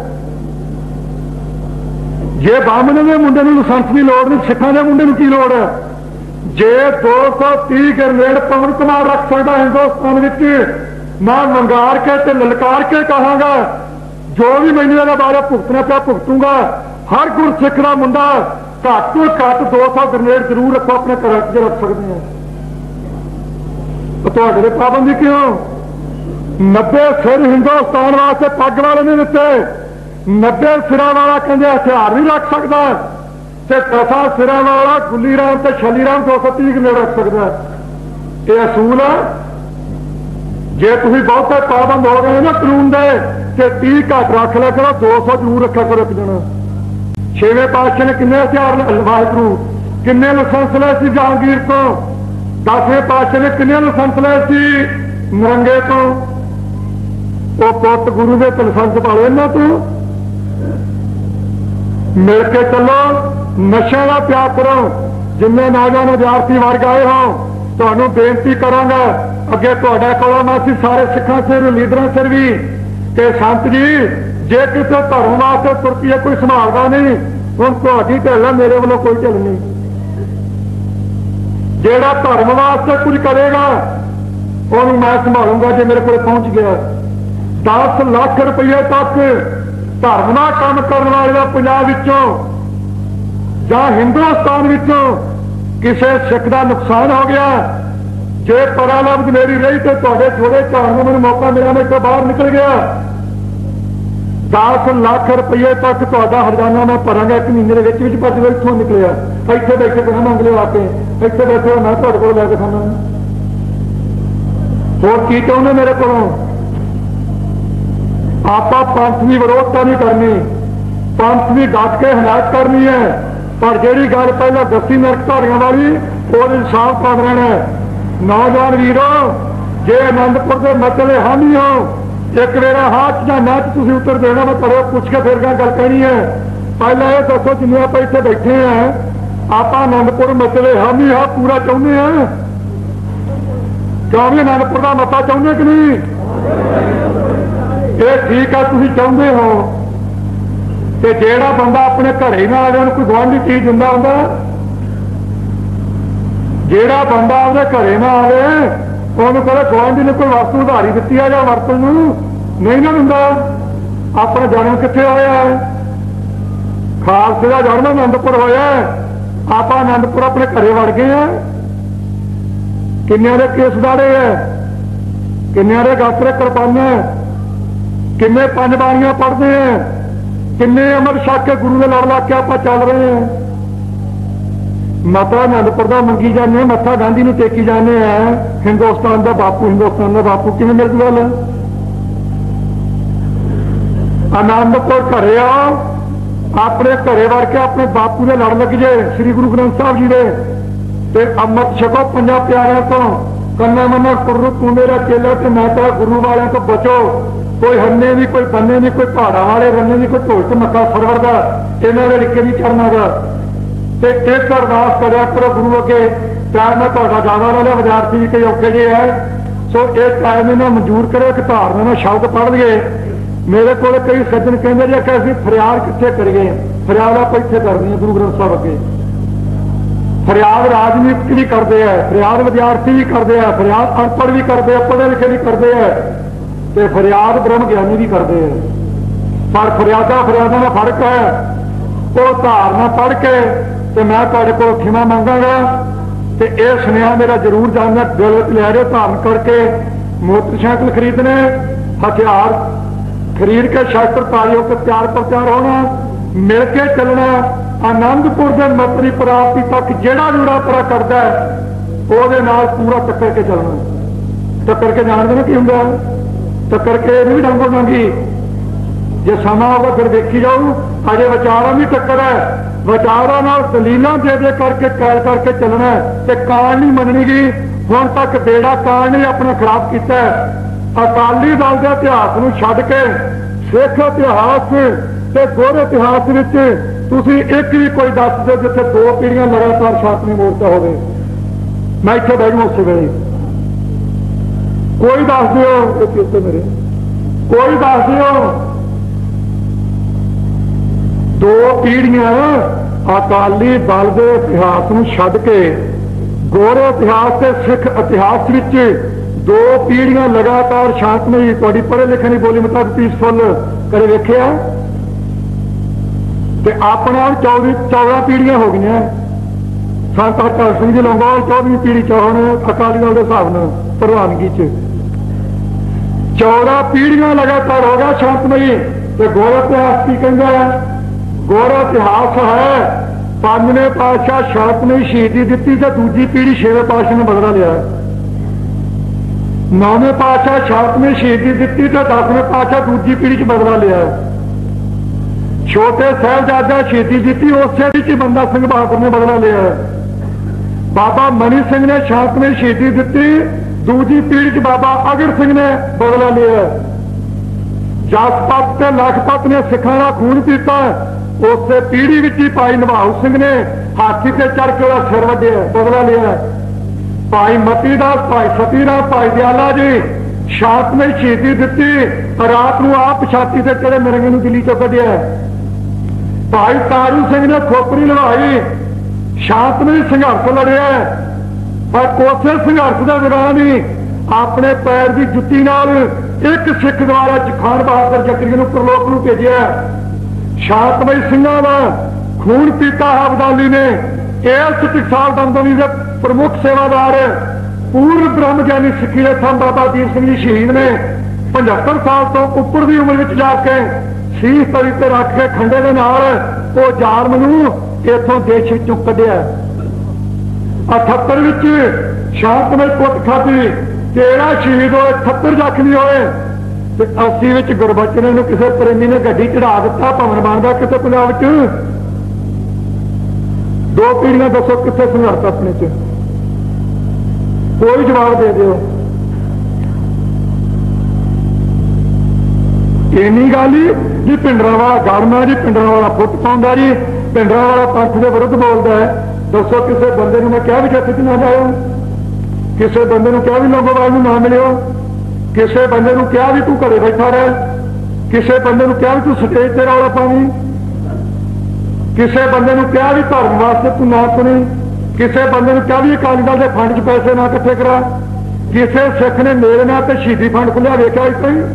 जे बामने के मुंडे लाइसेंस की लड़ नहीं, सिखा के मुंडे की लड़ है। जे 230 ग्रेनेड पवन कुमार रख सकता हिंदुस्तान में, मैं मंगार के ते ललकार के कहांगा जो भी मैंने बारे भुगतना पिया भुगतूंगा। हर गुरसिख का मुंडा घट तो घट 200 ग्रेनेड जरूर रखो, अपने घर च रख सकते हैं। तो पाबंदी क्यों? 90 सिर हिंदुस्तान वास्ते पग वाले नहीं दिते, 90 सिरा वाला कहते हथियार नहीं रख सकता, ते 10 सिरा वाला गुली राम ते छली राम 230 किलो रख सकता। ये असूल है। जे तुम बहुते पाबंद हो गए ना कानून दे ते 30 घट रख लिया करो, 200 जरूर रखा करो एक जना। 6वें पातशाह ने किन्ने हथियार वाहिगुरू किन्ने लाइसेंस ले सी जहांगीर तो, 10वें पातशाह ने किन्ने लाइसेंस ले सी नरंगे तो। वो पुत गुरु के लाइसेंस पालो इन्हों तो। मिल के चलो, नशे का त्याग करो। जिन्ने नौजवान विद्यार्थी वर्ग आए हो, तुहानू बेनती करांगा अगे तुहाडे कोलों मैं सारे सिखां सिर लीडरां सिर भी कि संत जी जे किसी धर्म वास्ते तुरती कोई संभालदा नहीं, हुण तुहाडी ढिल है, मेरे वालों कोई ढिल नहीं। जेड़ा धर्म वास्ते कुछ करेगा उन्होंने मैं संभालूंगा जे मेरे को पहुंच गया। 10 लाख रुपये तक धर्म का काम करने वाले का पंजाब विचों जां हिंदुस्तान विचों किसी सिख का नुकसान हो गया, जे परा लफ्ज मेरी रही तो थोड़े थोड़े झाड़ में मैंने मौका मिला, मैं तो बाहर निकल गया। 10 लाख रुपये तक तो हरजाना मैं भरांगा एक महीने के भज गए। इतों निकलिया इतने बैठे बिना मंग लिया आके, इतने बैठे मैं थोड़े को लैके खाना। होर की चाहते मेरे को? आप पंथ की विरोधता नहीं करनी, पंथ की डट के हिमायत करनी है, पर जी गल पहले दसी नरकधारियों वाली वो इंसाफ कर रहना है। नौजवान वीरो जे आनंदपुर के मसले हामी हो, एक मेरा हाथ या ना तुम उत्तर देना, मैं करो पूछ के फिर गल कहनी है। पहले ये दसो जिन्हें आप इतने बैठे हैं, आप आनंदपुर मसले हामी हाँ पूरा चाहते हैं? क्यों भी आनंदपुर का मता चाहते कि नहीं? ये ठीक है, तुम चाहते हो कि जेड़ा बंदा अपने घर ही ना आए कोई गुआढ़ी चीज दिंदा हुंदा, जेड़ा बंदा अपने घर ही ना आए उन्होंने कहे गुआढ़ी ने कोई वस्तु उधारी दी है या वरतन नहीं ना दिंदा। अपना जन्म कितने होया है? खालसे का जन्म आनंदपुर होया, आप आनंदपुर अपने घरे वड़ गए हैं। किन्ने केस दाड़े है, किन्ने गात्रे कृपाना, किन्ने 5 बाणियां पढ़ते हैं, किन्ने अमर छक के गुरु के लड़ ला के आप चल रहे हैं। मता आनंदपुर का मंगी जाने, मत्था गांधी ने टेकी जाने हैं। हिंदुस्तान का बापू, हिंदुस्तान का बापू किवें मिल गल? आनंदपुर घरे आओ, अपने घरे वड़ के अपने बापू के लड़ लग जाए श्री गुरु ग्रंथ साहब जी के अमृत छको 5 प्यारिਆਂ तो। कन्ना मन्ना गुरु तू मेरा चेला ते मैं तो गुरु वाले तो बचो। कोई हन्ने नहीं, कोई बन्ने नहीं, कोई पहाड़ा वाले रन्ने नहीं, कोई ढोल मक्का सरवर का इन्हों के लिखे नहीं चढ़ना गा। एक अरदास करा करो गुरु अगे, प्यार मैं तो ज्यादा ला लिया, विद्यार्थी भी कई औखे जे है। सो एक टाइम इन्हें मंजूर करो कि धारणा में शब्द पढ़ लिए। मेरे को कई सज्जन कहते जी कि असं फरियाद कितने करिए, फरियाद आप इतने करनी है गुरु ग्रंथ साहब अगे। फरियाद राजनीति भी करते हैं, फरियाद विद्यार्थी भी करते हैं, फरियाद अनपढ़ भी करते हैं, पढ़े लिखे भी करते हैं, तो फरियाद ब्रह्म ज्ञानी भी करते हैं। पर फरियादा का फर्क है। वो धारणा पढ़ के तो मैं तुहाडे कोल खिमा मंगांगा, तो यह सुनिया मेरा जरूर जानना दिल लिया रहे धारण करके मोटरसाइकिल खरीदने, हथियार खरीद के शास्त्रकारी होकर तैयार प्रचार होना, मिल के चलना। आनंदपुर के मंत्री प्राप्ति तक जेड़ा जूड़ा परा करता है वो पूरा टक्कर के चलना। टक्कर के जानते ना की होंगे? टक्कर के नहीं डंगो मंगी, जो समा होगा फिर देखी जाऊ। अजे विचारा भी टक्कर है, विचारा दलील दे दे करके कैल करके चलना है, तो कान नहीं मननी गी। हुण तक बेड़ा कान ने अपना खराब किया। अकाली दल के इतिहास को छड्ड के सिख इतिहास ते गोरे इतिहास तुसी एक भी कोई दस दो जिथे 2 पीढ़ियां लगातार शांति मोर्चा हो। मैं इतने बह जाऊँ उस वेले कोई दस दियो, मेरे कोई दस दियो 2 पीढ़ियां अकाली दल के इतिहास को छड्ड के गोरे इतिहास से सिख इतिहास 2 पीढ़ियां लगातार शांतमई थोड़ी पढ़े लिखे नहीं बोली मतलब पीसफुल करे वेख्या। अपना 14 पीढ़ियां हो गई। संत हरपाल सिंह जी लंगोवाल 14वीं पीढ़ी चौहन अकाली दल के हिसाब न प्रधानगी च 14 पीढ़ियां लगातार हो गया शांतमई। तो गौरव इतिहास की कहता है, गौरव इतिहास है पंजवें पातशाह शांतमई शहीदी दी तो दूजी पीढ़ी 6वें पातशाह ने बदला लिया। 9वें पातशाह शांतमई शहीदी दी तो 10वें पातशाह दूजी पीढ़ी च बदला लिया। छोटे साहिबजादा शहीदी दी उस बंदा सिंह बहादुर ने बदला लिया। बाबा मनी सिंह ने शांतमई शहीदी दी, दूजी पीढ़ी च बाबा अगर सिंह ने बदला लिया। जसपत ते लखपत ने सिखां का खून पीता, उस पीढ़ी विच ही भाई निभाऊ सिंह ने हाथी से चढ़ के सिर वड्डिया, बदला लिया। भाई मती दास, भाई सतीराम, भाई दयाला जी शांतमई शहीदी दी, रात को आप छाती से चढ़े मिरंगे नूं दिल्ली चों कढिया। भाई तारू सिंह ने खोपरी लवाई, शांतमई संघर्ष लड़िया, पर उस संघर्ष के दौरान ही अपने पैर की जुत्ती नाल एक सिख द्वारा खान बहादुर जकरी नूं प्रलोक नूं भेजिया। शांतमई सिंघां दा खून पीता है अब्दाली ने। इस टकसाल दमदमी के प्रमुख सेवादार पूर्व ब्रह्म ज्ञानी सिक्खी के थम बाबा दीप सिंह जी शहीद ने 75 साल तो उपर की उम्र में जाके शीश तली ते रख के खंडे के नाल वो जारम नूं इथों देश चों कढिया। 78 शांतमई कुट खाधी, 13 शहीद होए, 78 जख्मी होए। 80 गुरबचन नूं किसी प्रेमी ने गड्डी चढ़ा दिता, भवन बनता कितने पंजाब च। 2 पीढ़ियां दसो कितने संघर्ष अपने च, कोई जवाब दे दो। इन्नी गल ही जी पिंडरावाला गड़ना जी, पिंडरावाला फुट पाउंदा जी, पिंडरावाला पंथ के विरुद्ध बोलता है। दसो किसी बंदे मैं क्या भी जत्थे च ना जाओ, किसी बंदे क्या भी लंगोवाल में ना मिलो, किसी बंदे क्या भी तू घरे बैठा रह, किसी बंदे क्या भी तू स्टेज से रौला पावी, किसी बंदे क्या भी धर्म वास्ते तू ना सुनी, किसी बंदे क्या भी अकाली दल के फंड च पैसे ना इकट्ठे करा, किसी सिख ने मेरे नाम से शहीदी फंड खुलिया वेख्या इस तरह।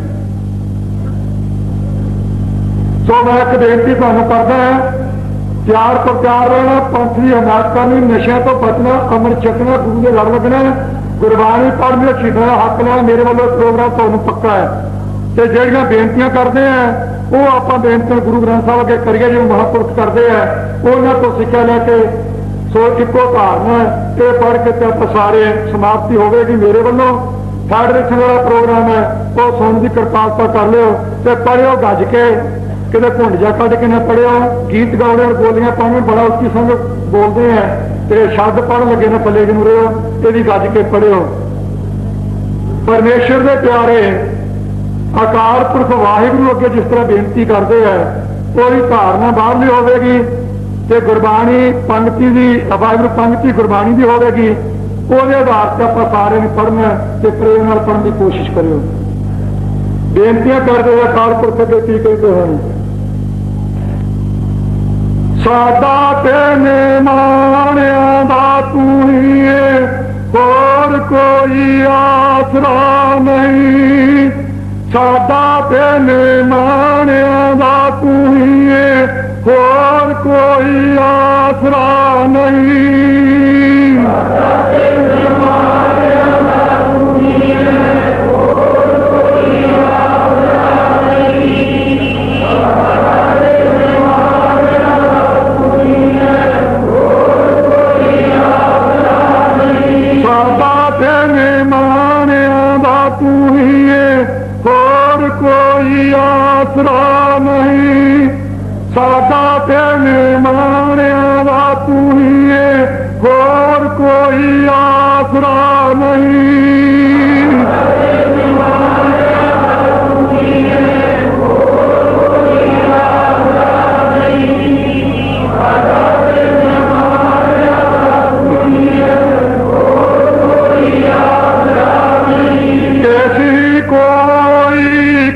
सो मैं एक बेनती तुहानूं करदा है, त्यार प्रचार रहना, पंथ की हिमायत करनी, नशे तो बचना, अमृत छकना, गुरु के लड़ लगना, गुरबाणी पढ़नी, शहीदों का हक लेना। मेरे वालों प्रोग्राम तुहानूं पक्का है। तो जिहड़ियां बेनतियां करते हैं वो आप बेनतियां गुरु ग्रंथ साहब अगे करिए, जो महापुरुष करते हैं उन्होंने तो शिक्षा लैके। सो इको धारणा ये पढ़ के आप सारे समाप्ति होगी। मेरे वालों फेडरेशन वाला प्रोग्राम है, वो सुन की कृपालता कर लियो, तो पढ़ियो गज के, कितने घुंड जा कट के ना पढ़ियो, गीत गाने और बोलियां पाने बड़ा उसकी संग बोलते हैं, तो शब्द पढ़ लगे ना पले जरूर ये भी गज के पढ़ियो। परमेश्वर के प्यारे अकाल पुरख वाहिगुरू अगे जिस तरह बेनती करते हैं, कोई धारणा बाहरली होगी, तो गुरबाणी पंक्ति की वाहिगुरू पंक्ति गुरबाणी की होगी, वो आधार से आप सारे पढ़ना तो प्रेम नाल पढ़ने की कोशिश करियो। बेनतियां करते हैं अकाल पुरख अगे की कहते हैं, साडा तेने माणिया दा तू ही है, होर कोई आसरा नहीं। साडा तेने माणिया दा तू ही है, होर कोई आसरा नहीं। आसरा नहीं, साडा तेने माणिया दा तू ही है, होर कोई आसरा नहीं। कैसी कोई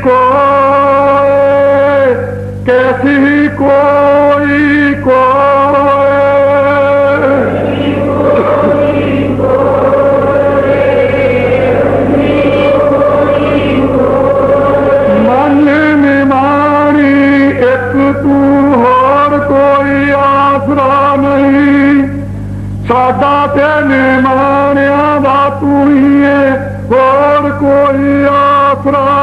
कैसी कोई मन निमानी एक तू होर कोई आसरा नहीं। साडा तेने माणिया दा तू ही है, होर कोई आसरा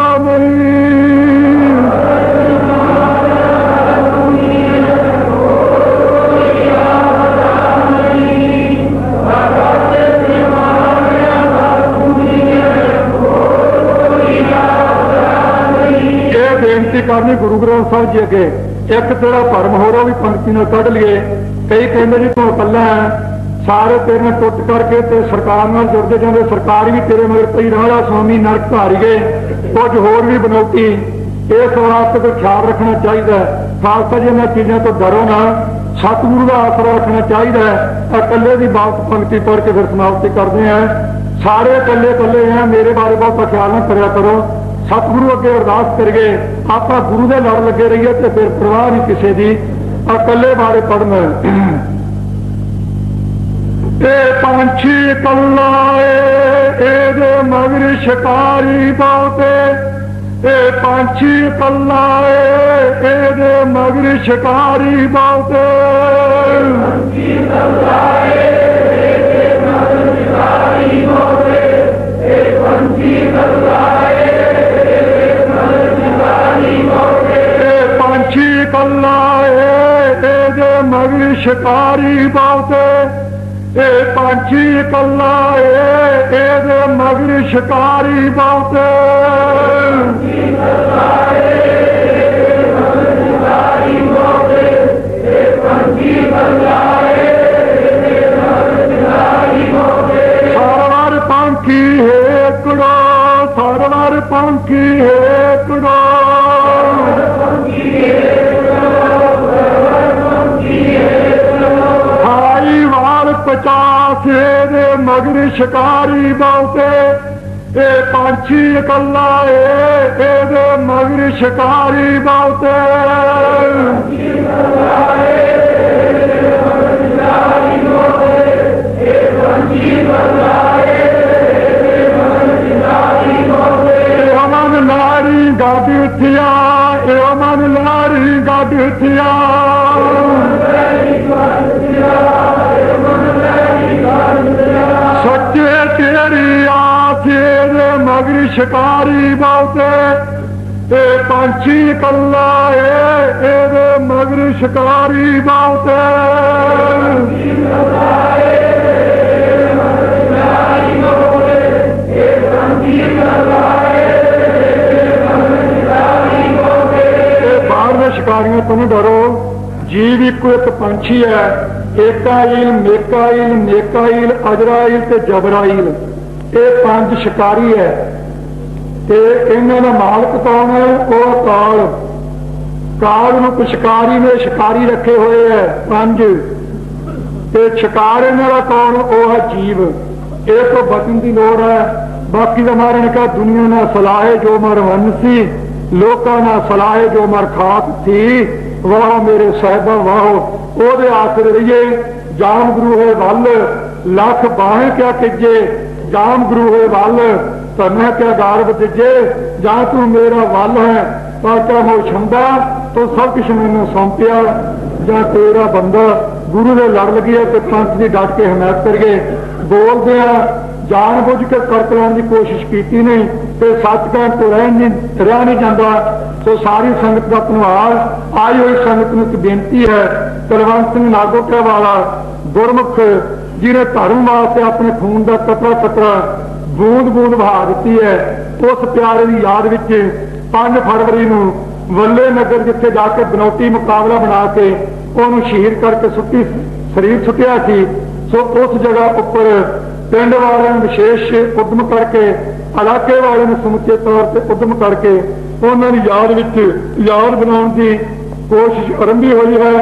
बेनती करनी गुरु ग्रंथ साहब जी अगे, एक तेरा भरम हो रहा भी पंक्ति नाल कढ़ लिए। कई कहते जी तू इकल्ला है, सारे तेरे टुट करके ते सरकार नाल जुड़ते जाते, सरकार भी तेरे मगर पई, राजा स्वामी नरक धारी गए, कुछ होर भी बनौटी। इस वास्ते कोई ख्याल रखना चाहिए। खालसा जी इन्हां चीज़ों तो डरो ना, सतगुरु का आसरा रखना चाहिए। इकल्ले की बात पंक्ति पढ़ के फिर समाप्ति करते हैं। सारे कल्ले कल्ले हैं, मेरे बारे बहुत ख्याल ना करा करो। सतगुरु अगे अरदास करिए, आप गुरु के लड़ लगे रहिए तो फिर परवाह नहीं किसी की। कल्ले बारे पढ़ना, ए पंछी कल्ला ए मगर शिकारी बहुते, ए पंछी कल्ला ए मगर शिकारी बहुते, पंछी कल्ला ए मगर शिकारी बहुते, ए पंछी कल्ला ए मगर शिकारी बहुते, सरवर पंखी हेकड़ो, सरवर पंखी हेकड़ो, हाई वाल 50 मगर शिकारी बहुते, ए पंछी कल्ला ए मगर शिकारी बहुते, मन लारी गड उठिया, ए मन लारी गड उठिया, सच्चे तेरी आसे मगर शिकारी बहुते, ए पंछी कल्ला ए मगर शिकारी बहुते, बाहर शिकारियों तो नहीं डरो। जीव इको एक पंछी है, एकाइल मेकाइल नेकाइल अजराइल ते जबराइल, ये 5 शिकारी है। इन्हों का मालक कौन है? वो काल। काल को शिकारी ने शिकारी रखे हुए है 5, ते शिकार इन्हों का कौन? वो है जीव। ये तो बचन की लोड़ है। बाकी का महाराज ने कहा दुनिया ना सलाहे जो मर वंसी, लोका ना सलाहे जो मर खाक थी, वाह मेरे साहिबा वाहो। ओदे आसरे रहिए, जाम गुरु है वल लख बाहें क्या किजे, जाम गुरु है वल तन्ना क्या गारब दिजे, जा तू मेरा वल है पाचा हो छंदा तो सब कुछ मैंने सौंपिया, जा तेरा बंदा गुरु ने लड़ लगी है तो पंथ की डट के हिमायत करिए। बोलते हैं जान बुझ के करत लाने की कोशिश की नहीं तो सच कहन तो रह नहीं जाता। तो सारी संगत का धन्यवाद। आई हुई संगत में एक बेनती है, कुलवंत सिंह नागोटा वाला गुरमुख जिन्हें धर्म वास्ते अपने खून का कतरा कतरा बूंद बूंद बहा दी है, उस प्यारे की याद में 5 फरवरी को वल्ले नगर जिथे जाके बनौटी मुकाबला बना के उन्होंने शहीद करके सुट्टी शरीर सुटिया थी। सो उस जगह उपर पिंड वाले विशेष उद्यम करके इलाके वाले ने समुचे तौर पर उद्यम करके उन्होंने याद बनाने की कोशिश आरंभी हुई है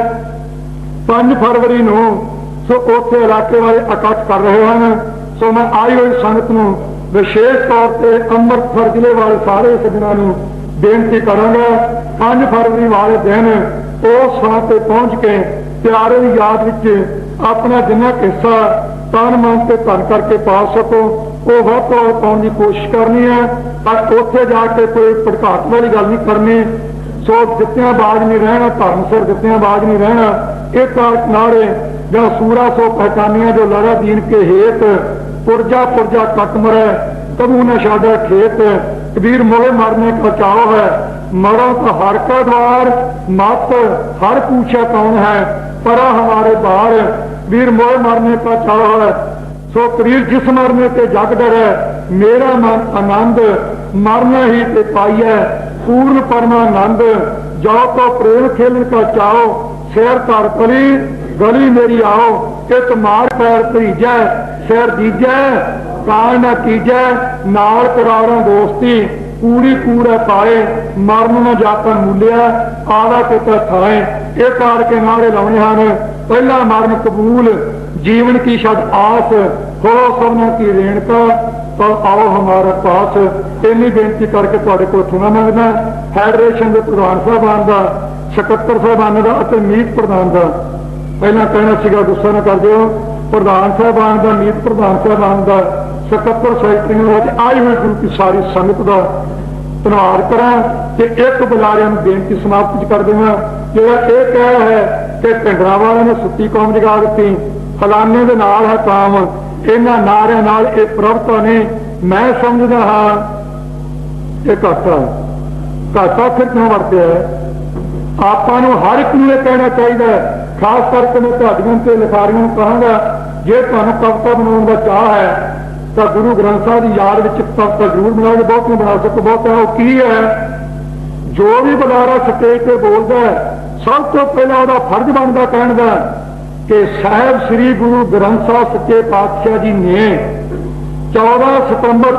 5 फरवरी को। सो उत्थे इलाके वाले इकट्ठ कर रहे हैं। सो मैं आई हुई संगत को विशेष तौर पर अमृतसर जिले वाले सारे सज्जनों को बेनती करांगा 5 फरवरी वाले दिन उस स्थान पर पहुंच के प्यारे की याद में अपना जिन्ना हिस्सा तन मन से धन करके पा सको वो बहुत पाने की कोशिश करनी है। पर उत्थे जाके कोई भड़काट वाली गल नहीं करनी। सो जित्तियां बाज नहीं रहना, धर्म सिर जित्तियां बाज नहीं रहना। एक नारे या सूरा सो पहचानिया जो लड़ा दीन के हेत, पुरजा पुरजा कट मरे तबू न शादा खेत, कबीर मोहे मरने का चाव है, मरो तो हर का द्वार, मत हर पूछा कौन है, परा हमारे बाहर, वीर मोहे मरने का चाव है। सो कबीर जिस मरने से जग डर है, मेरा मन आनंद मरना ही ते पाई है। पूर्ण परमानंद, जाओ तो प्रेम खेलन का चाओ, शहर तर पली गली मेरी आओ, एक मार पैर भरीजै शहर दीजै, काल न कीजै नाल करारा दोस्ती, कूड़ी कूड़ा पाए मਰਨ न जातन मूलिया, आवा किता थाए। ये कार के नारे लाने हैं, पहला मरण कबूल जीवन की शद आस, हो सबना की रेणका तो आओ हमारे पास। इन्नी बेनती करके तुहाडे कोल सुना मंगदा फेडरेशन के प्रधान साहबान का, सकत्तर साहबान का, मीत प्रधान का। पहला कहना सीगा, गुस्सा न कर दिओ, प्रधान साहबान का, मीत प्रधान साहबान का, सकत्तर सैकटरी आई हुई गुरु की सारी संगत का धन्यवाद करा। एक बुलारिया बेनती समाप्त कर देना, जो ये कह है कि भिंडरा वाले ने सुती कौम जगा दी, फलाने के नाल है काम, इन्होंने नारिया नाल ये प्रभुता ने, मैं समझदा हाँ ये घाटा घाटा फिर क्यों वरत्या है। आपां नूं हर एक नूं कहना चाहिए, खास करके मैं तुहाडियां ते लिखारियां नूं कहांगा, जे तुहानूं कविता बनाउण दा चाह है तो गुरु ग्रंथ साहिब की याद में कविता जरूर बनाओगे, बहुत नहीं बना सको। बहुत है वो की है, जो भी बुलारा स्टेज पर बोलता है सब तो पहला वह फर्ज बनता कहने का कि साहब श्री गुरु ग्रंथ साहिब सच्चे पातशाह जी ने 14 सितंबर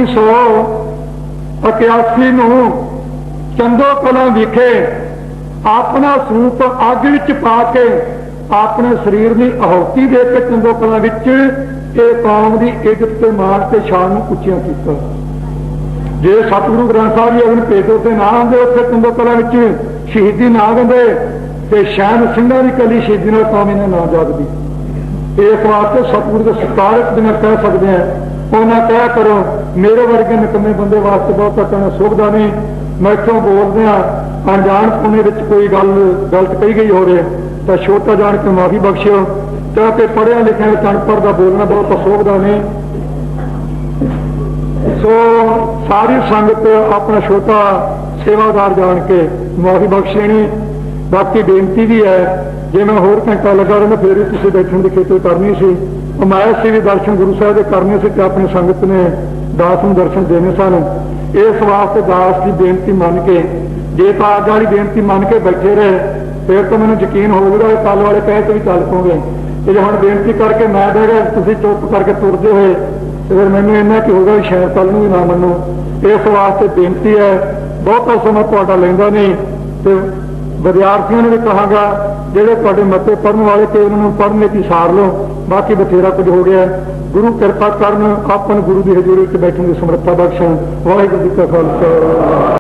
1981 चंदो कलां विखे अपना स्वरूप अग विच पा के अपने शरीर की आहुति दे के चंदो कलां विच कौम की इज्जत के मान के शान उच्चियां किया। जे सतगुरु ग्रंथ साहिब जी अगर पेटो से ना आते उत्थे चंदो कलां विच शहीदी ना देंदे ते शायद सिंघां की कली शहीदी नाल कौम इन्हां ना जागदी। इस वास्ते सतगुरु के सत्कार दिन कह सकते हैं, उन्हें कह करो मेरे वर्गे निकम्मे बंदे वास्ते बहुत कहना सुखदा नहीं। मैं इत्थों बोलदे अनजान पुणे विच कोई गल गलत कही गई हो रही तो छोटा जान के माफी बख्शियो, क्योंकि पढ़िया लिखिया अनपढ़ का बोलना बहुत सुखदा नहीं। सो सारी संगत अपना छोटा सेवादार जान के माफी बख्श लेनी। बाकी बेनती भी है, जे मैं होर घंटा लगा रहा फिर भी तुसीं बैठण की खेती करनी सी, मैं भी दर्शन गुरु साहब के करने से अपनी संगत ने दास नूं दर्शन देने सन। इस वास्ते दास की बेनती मन के जे तो अज वाली बेनती मन के बैठे रहे फिर तो मैंने यकीन होगा कल वाले कहे तो भी चल पाओगे। जो हम बेनती करके मैं बह गया तुसीं चुप करके तुरदे हुए तो फिर मैंने इन्ना कि होगा भी शायद कल भी ना मनो। इस वास्ते बेनती है, बहुता समा तुहाडा लैंदा नहीं। तो विद्यार्थियों ने भी कहांगा ਜਿਹੜੇ ਤੁਹਾਡੇ ਮਤੇ पढ़ने वाले कि उन्होंने पढ़ने की सार लो, बाकी बथेरा कुछ हो गया। गुरु कृपा करन, अपन गुरु की हजूरी बैठने की समर्था बख्शण। वाहिगुरू जी का खालसा।